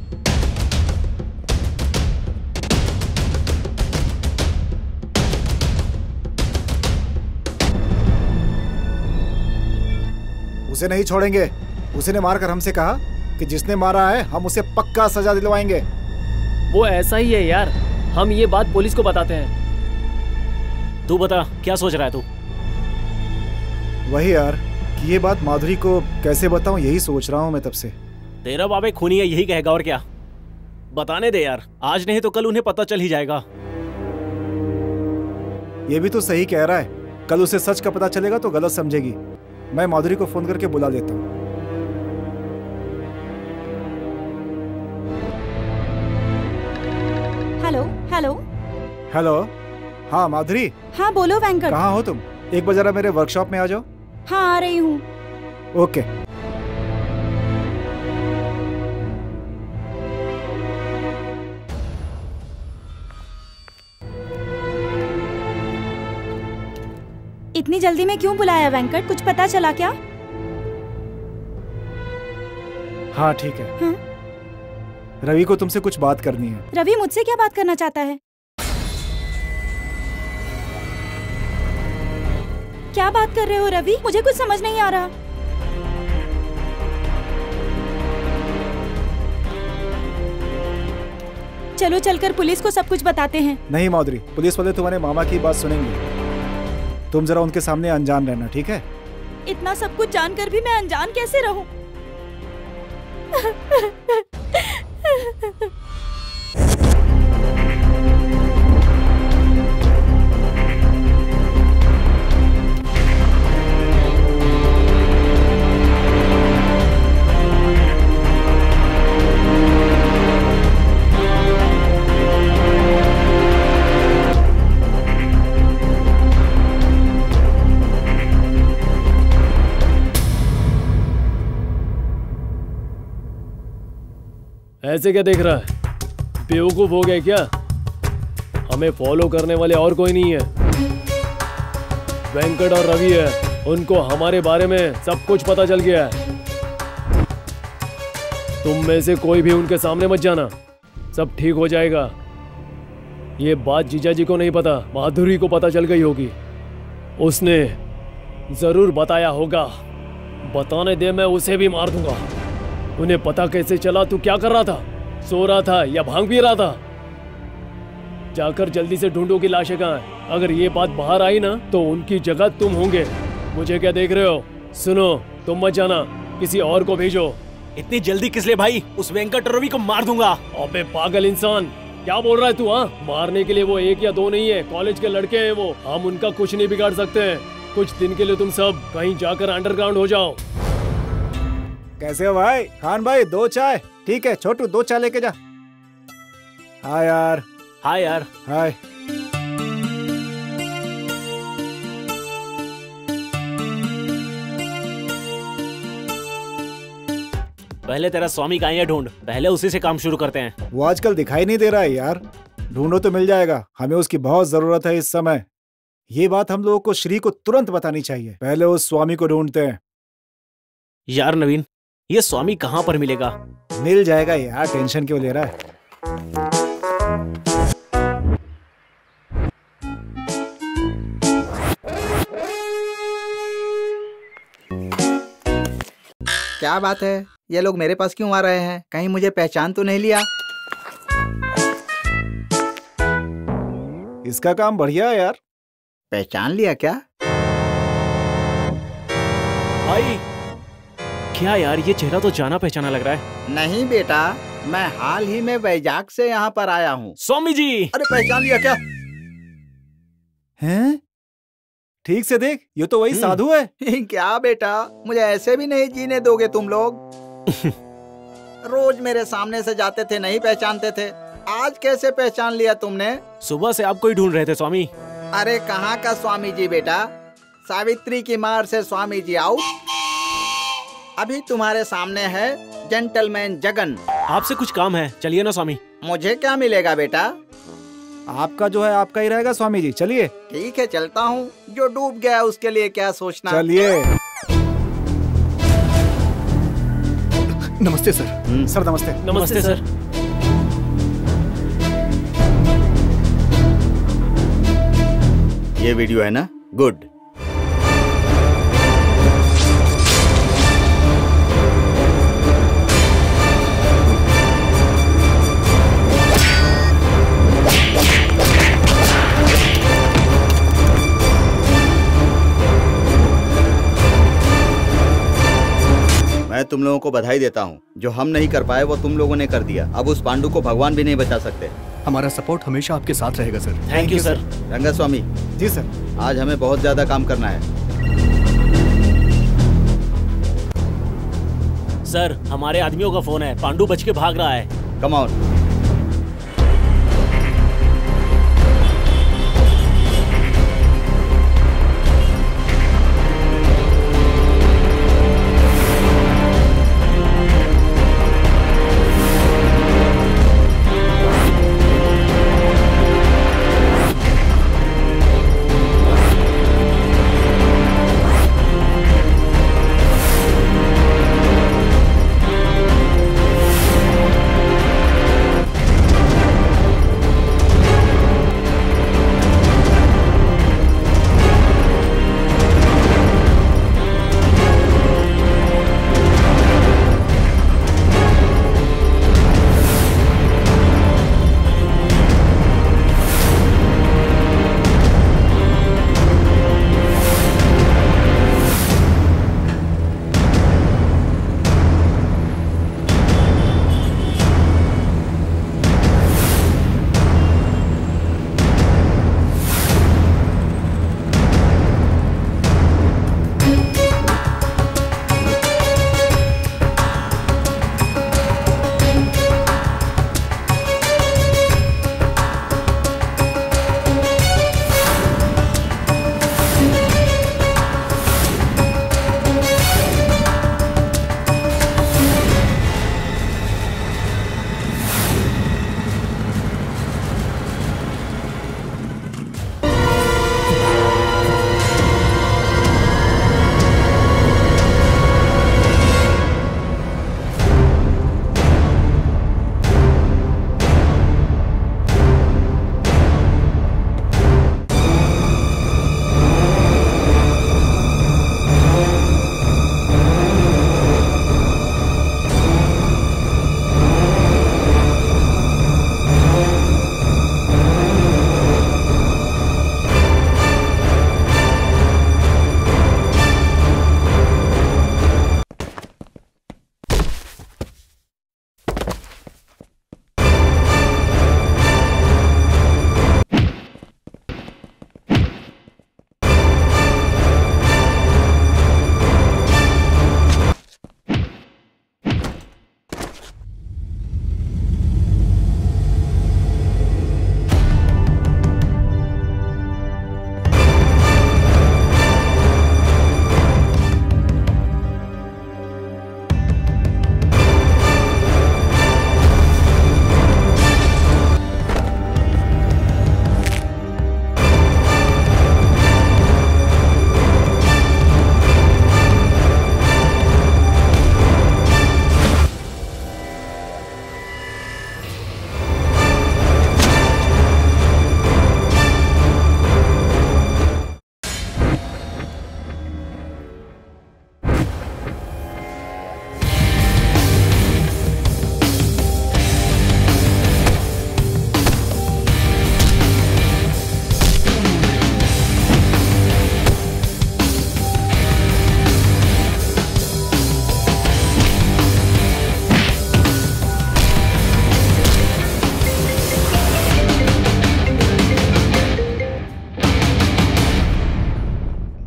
Speaker 2: उसे नहीं छोड़ेंगे। उसी ने मारकर हमसे कहा कि जिसने मारा है हम उसे पक्का सजा दिलवाएंगे।
Speaker 5: वो ऐसा ही है यार, हम ये बात पुलिस को बताते हैं। तू बता क्या सोच रहा है तू?
Speaker 2: वही यार कि ये बात माधुरी को कैसे बताऊं, यही सोच रहा हूं मैं तब से।
Speaker 5: तेरा बाबे खूनी है, यही कहेगा और क्या। बताने दे यार, आज नहीं तो कल उन्हें पता चल ही जाएगा।
Speaker 2: ये भी तो सही कह रहा है, कल उसे सच का पता चलेगा तो गलत समझेगी। मैं माधुरी को फोन करके बुला लेता हूँ। हेलो। हाँ माधुरी।
Speaker 7: हाँ बोलो वेंकट।
Speaker 2: कहाँ हो तुम? एक बार जरा मेरे वर्कशॉप में आ जाओ।
Speaker 7: हाँ आ रही हूँ।
Speaker 2: ओके।
Speaker 7: इतनी जल्दी में क्यों बुलाया वेंकट? कुछ पता चला क्या?
Speaker 2: हाँ ठीक है।
Speaker 7: हाँ?
Speaker 2: रवि को तुमसे कुछ बात करनी है।
Speaker 7: रवि मुझसे क्या बात करना चाहता है? क्या बात कर रहे हो रवि? मुझे कुछ समझ नहीं आ रहा। चलो चलकर पुलिस को सब कुछ बताते हैं।
Speaker 2: नहीं माधुरी, पुलिस वाले तुम्हारे मामा की बात सुनेंगे। तुम जरा उनके सामने अनजान रहना, ठीक है?
Speaker 7: इतना सब कुछ जानकर भी मैं अनजान कैसे रहूं?
Speaker 3: ऐसे क्या देख रहा है? बेवकूफ हो गया क्या? हमें फॉलो करने वाले और कोई नहीं है। वेंकट और रवि है, उनको हमारे बारे में सब कुछ पता चल गया है। तुम में से कोई भी उनके सामने मत जाना, सब ठीक हो जाएगा। ये बात जीजा जी को नहीं पता, माधुरी को पता चल गई होगी। उसने जरूर बताया होगा। बताने दे, मैं उसे भी मार दूंगा। उन्हें पता कैसे चला तू क्या कर रहा था? सो रहा था या भांग पी रहा था? जाकर जल्दी से ढूंढो कि लाशें कहाँ हैं। अगर ये बात बाहर आई ना तो उनकी जगह तुम होंगे। मुझे क्या देख रहे हो? सुनो, तुम मत जाना, किसी और को भेजो।
Speaker 5: इतनी जल्दी किस लिए भाई? उस वेंकट रवि को मार दूंगा।
Speaker 3: अबे पागल इंसान, क्या बोल रहा है तू? हाँ, मारने के लिए वो एक या दो नहीं है, कॉलेज के लड़के हैं वो। हम उनका कुछ नहीं बिगाड़ सकते हैं। कुछ दिन के लिए तुम सब कहीं जाकर अंडरग्राउंड हो जाओ।
Speaker 2: कैसे हो भाई? खान भाई 2 चाय। ठीक है छोटू, 2 चाय लेके जा। हाय यार।
Speaker 5: हाय यार।
Speaker 2: हाय।
Speaker 5: पहले तेरा स्वामी कहाँ है ढूंढ, पहले उसी से काम शुरू करते हैं।
Speaker 2: वो आजकल दिखाई नहीं दे रहा है यार। ढूंढो तो मिल जाएगा, हमें उसकी बहुत जरूरत है इस समय। ये बात हम लोगों को श्री को तुरंत बतानी चाहिए। पहले उस स्वामी को ढूंढते हैं।
Speaker 5: यार नवीन, ये स्वामी कहाँ पर मिलेगा?
Speaker 2: मिल जाएगा यार, टेंशन क्यों ले रहा है?
Speaker 4: क्या बात है, ये लोग मेरे पास क्यों आ रहे हैं? कहीं मुझे पहचान तो नहीं लिया?
Speaker 2: इसका काम बढ़िया है यार।
Speaker 4: पहचान लिया क्या?
Speaker 5: भाई क्या यार, ये चेहरा तो जाना पहचाना लग रहा है।
Speaker 4: नहीं बेटा, मैं हाल ही में वैजाग से यहाँ पर आया हूँ।
Speaker 5: स्वामी जी!
Speaker 4: अरे पहचान लिया क्या?
Speaker 2: हैं? ठीक से देख, ये तो वही साधु है।
Speaker 4: क्या बेटा, मुझे ऐसे भी नहीं जीने दोगे तुम लोग? रोज मेरे सामने से जाते थे, नहीं पहचानते थे, आज कैसे पहचान लिया तुमने?
Speaker 5: सुबह से आपको ही ढूंढ रहे थे स्वामी।
Speaker 4: अरे कहाँ का स्वामी जी बेटा, सावित्री की मार से स्वामी जी आउट। अभी तुम्हारे सामने है जेंटलमैन जगन।
Speaker 5: आपसे कुछ काम है, चलिए ना स्वामी।
Speaker 4: मुझे क्या मिलेगा बेटा?
Speaker 2: आपका जो है आपका ही रहेगा स्वामी जी, चलिए।
Speaker 4: ठीक है चलता हूँ, जो डूब गया उसके लिए क्या सोचना।
Speaker 2: चलिए।
Speaker 1: नमस्ते सर।
Speaker 2: सर नमस्ते।
Speaker 5: नमस्ते सर।
Speaker 6: ये वीडियो है ना? गुड। मैं तुम लोगों को बधाई देता हूँ। जो हम नहीं कर पाए वो तुम लोगों ने कर दिया। अब उस पांडु को भगवान भी नहीं बचा सकते।
Speaker 1: हमारा सपोर्ट हमेशा आपके साथ रहेगा सर।
Speaker 5: Thank you sir.
Speaker 6: रंगा स्वामी।
Speaker 2: जी सर।
Speaker 6: आज हमें बहुत ज्यादा काम करना है।
Speaker 5: सर, हमारे आदमियों का फोन है, पांडु बच के भाग रहा है।
Speaker 6: Come on.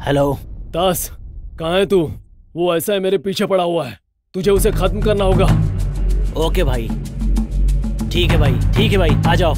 Speaker 5: हेलो।
Speaker 3: दास, कहाँ है तू? वो ऐसा है मेरे पीछे पड़ा हुआ है, तुझे उसे खत्म करना होगा।
Speaker 5: ओके भाई, ठीक है भाई, ठीक है भाई, आ जाओ।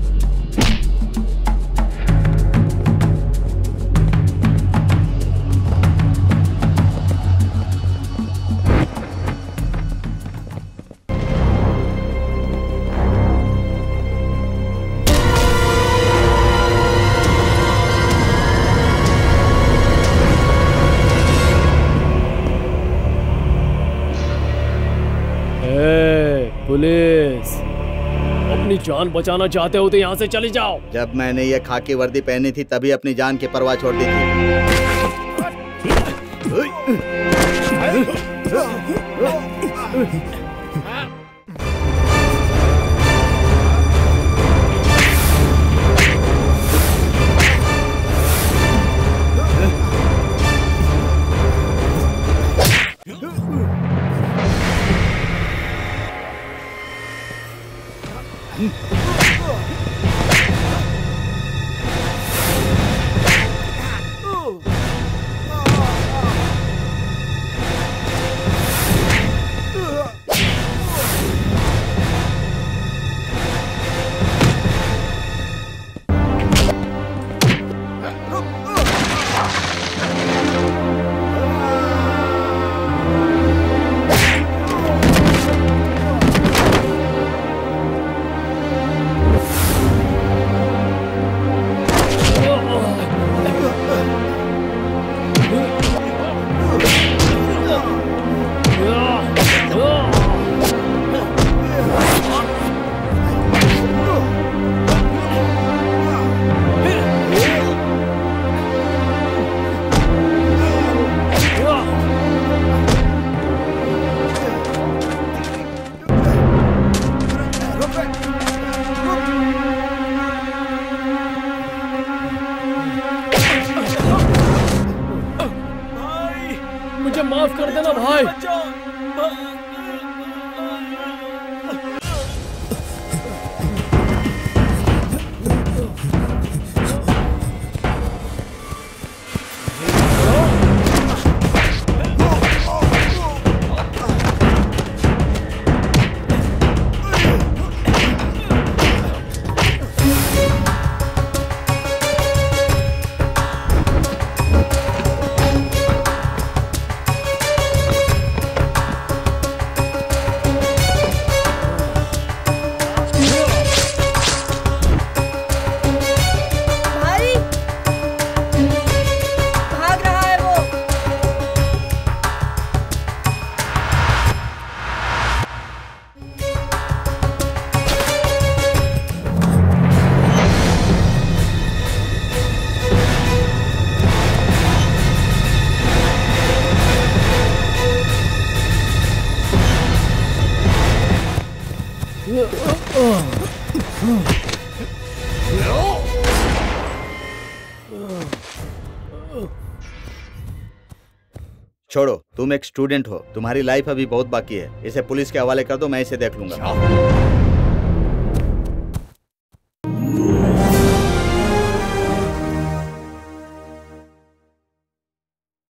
Speaker 3: पुलिस, अपनी जान बचाना चाहते हो तो यहाँ से चले जाओ।
Speaker 6: जब मैंने ये खाकी वर्दी पहनी थी तभी अपनी जान की परवाह छोड़ दी थी।
Speaker 3: मुझे माफ कर देना भाई।
Speaker 6: छोड़ो, तुम एक स्टूडेंट हो, तुम्हारी लाइफ अभी बहुत बाकी है। इसे पुलिस के हवाले कर दो, मैं इसे देख लूंगा।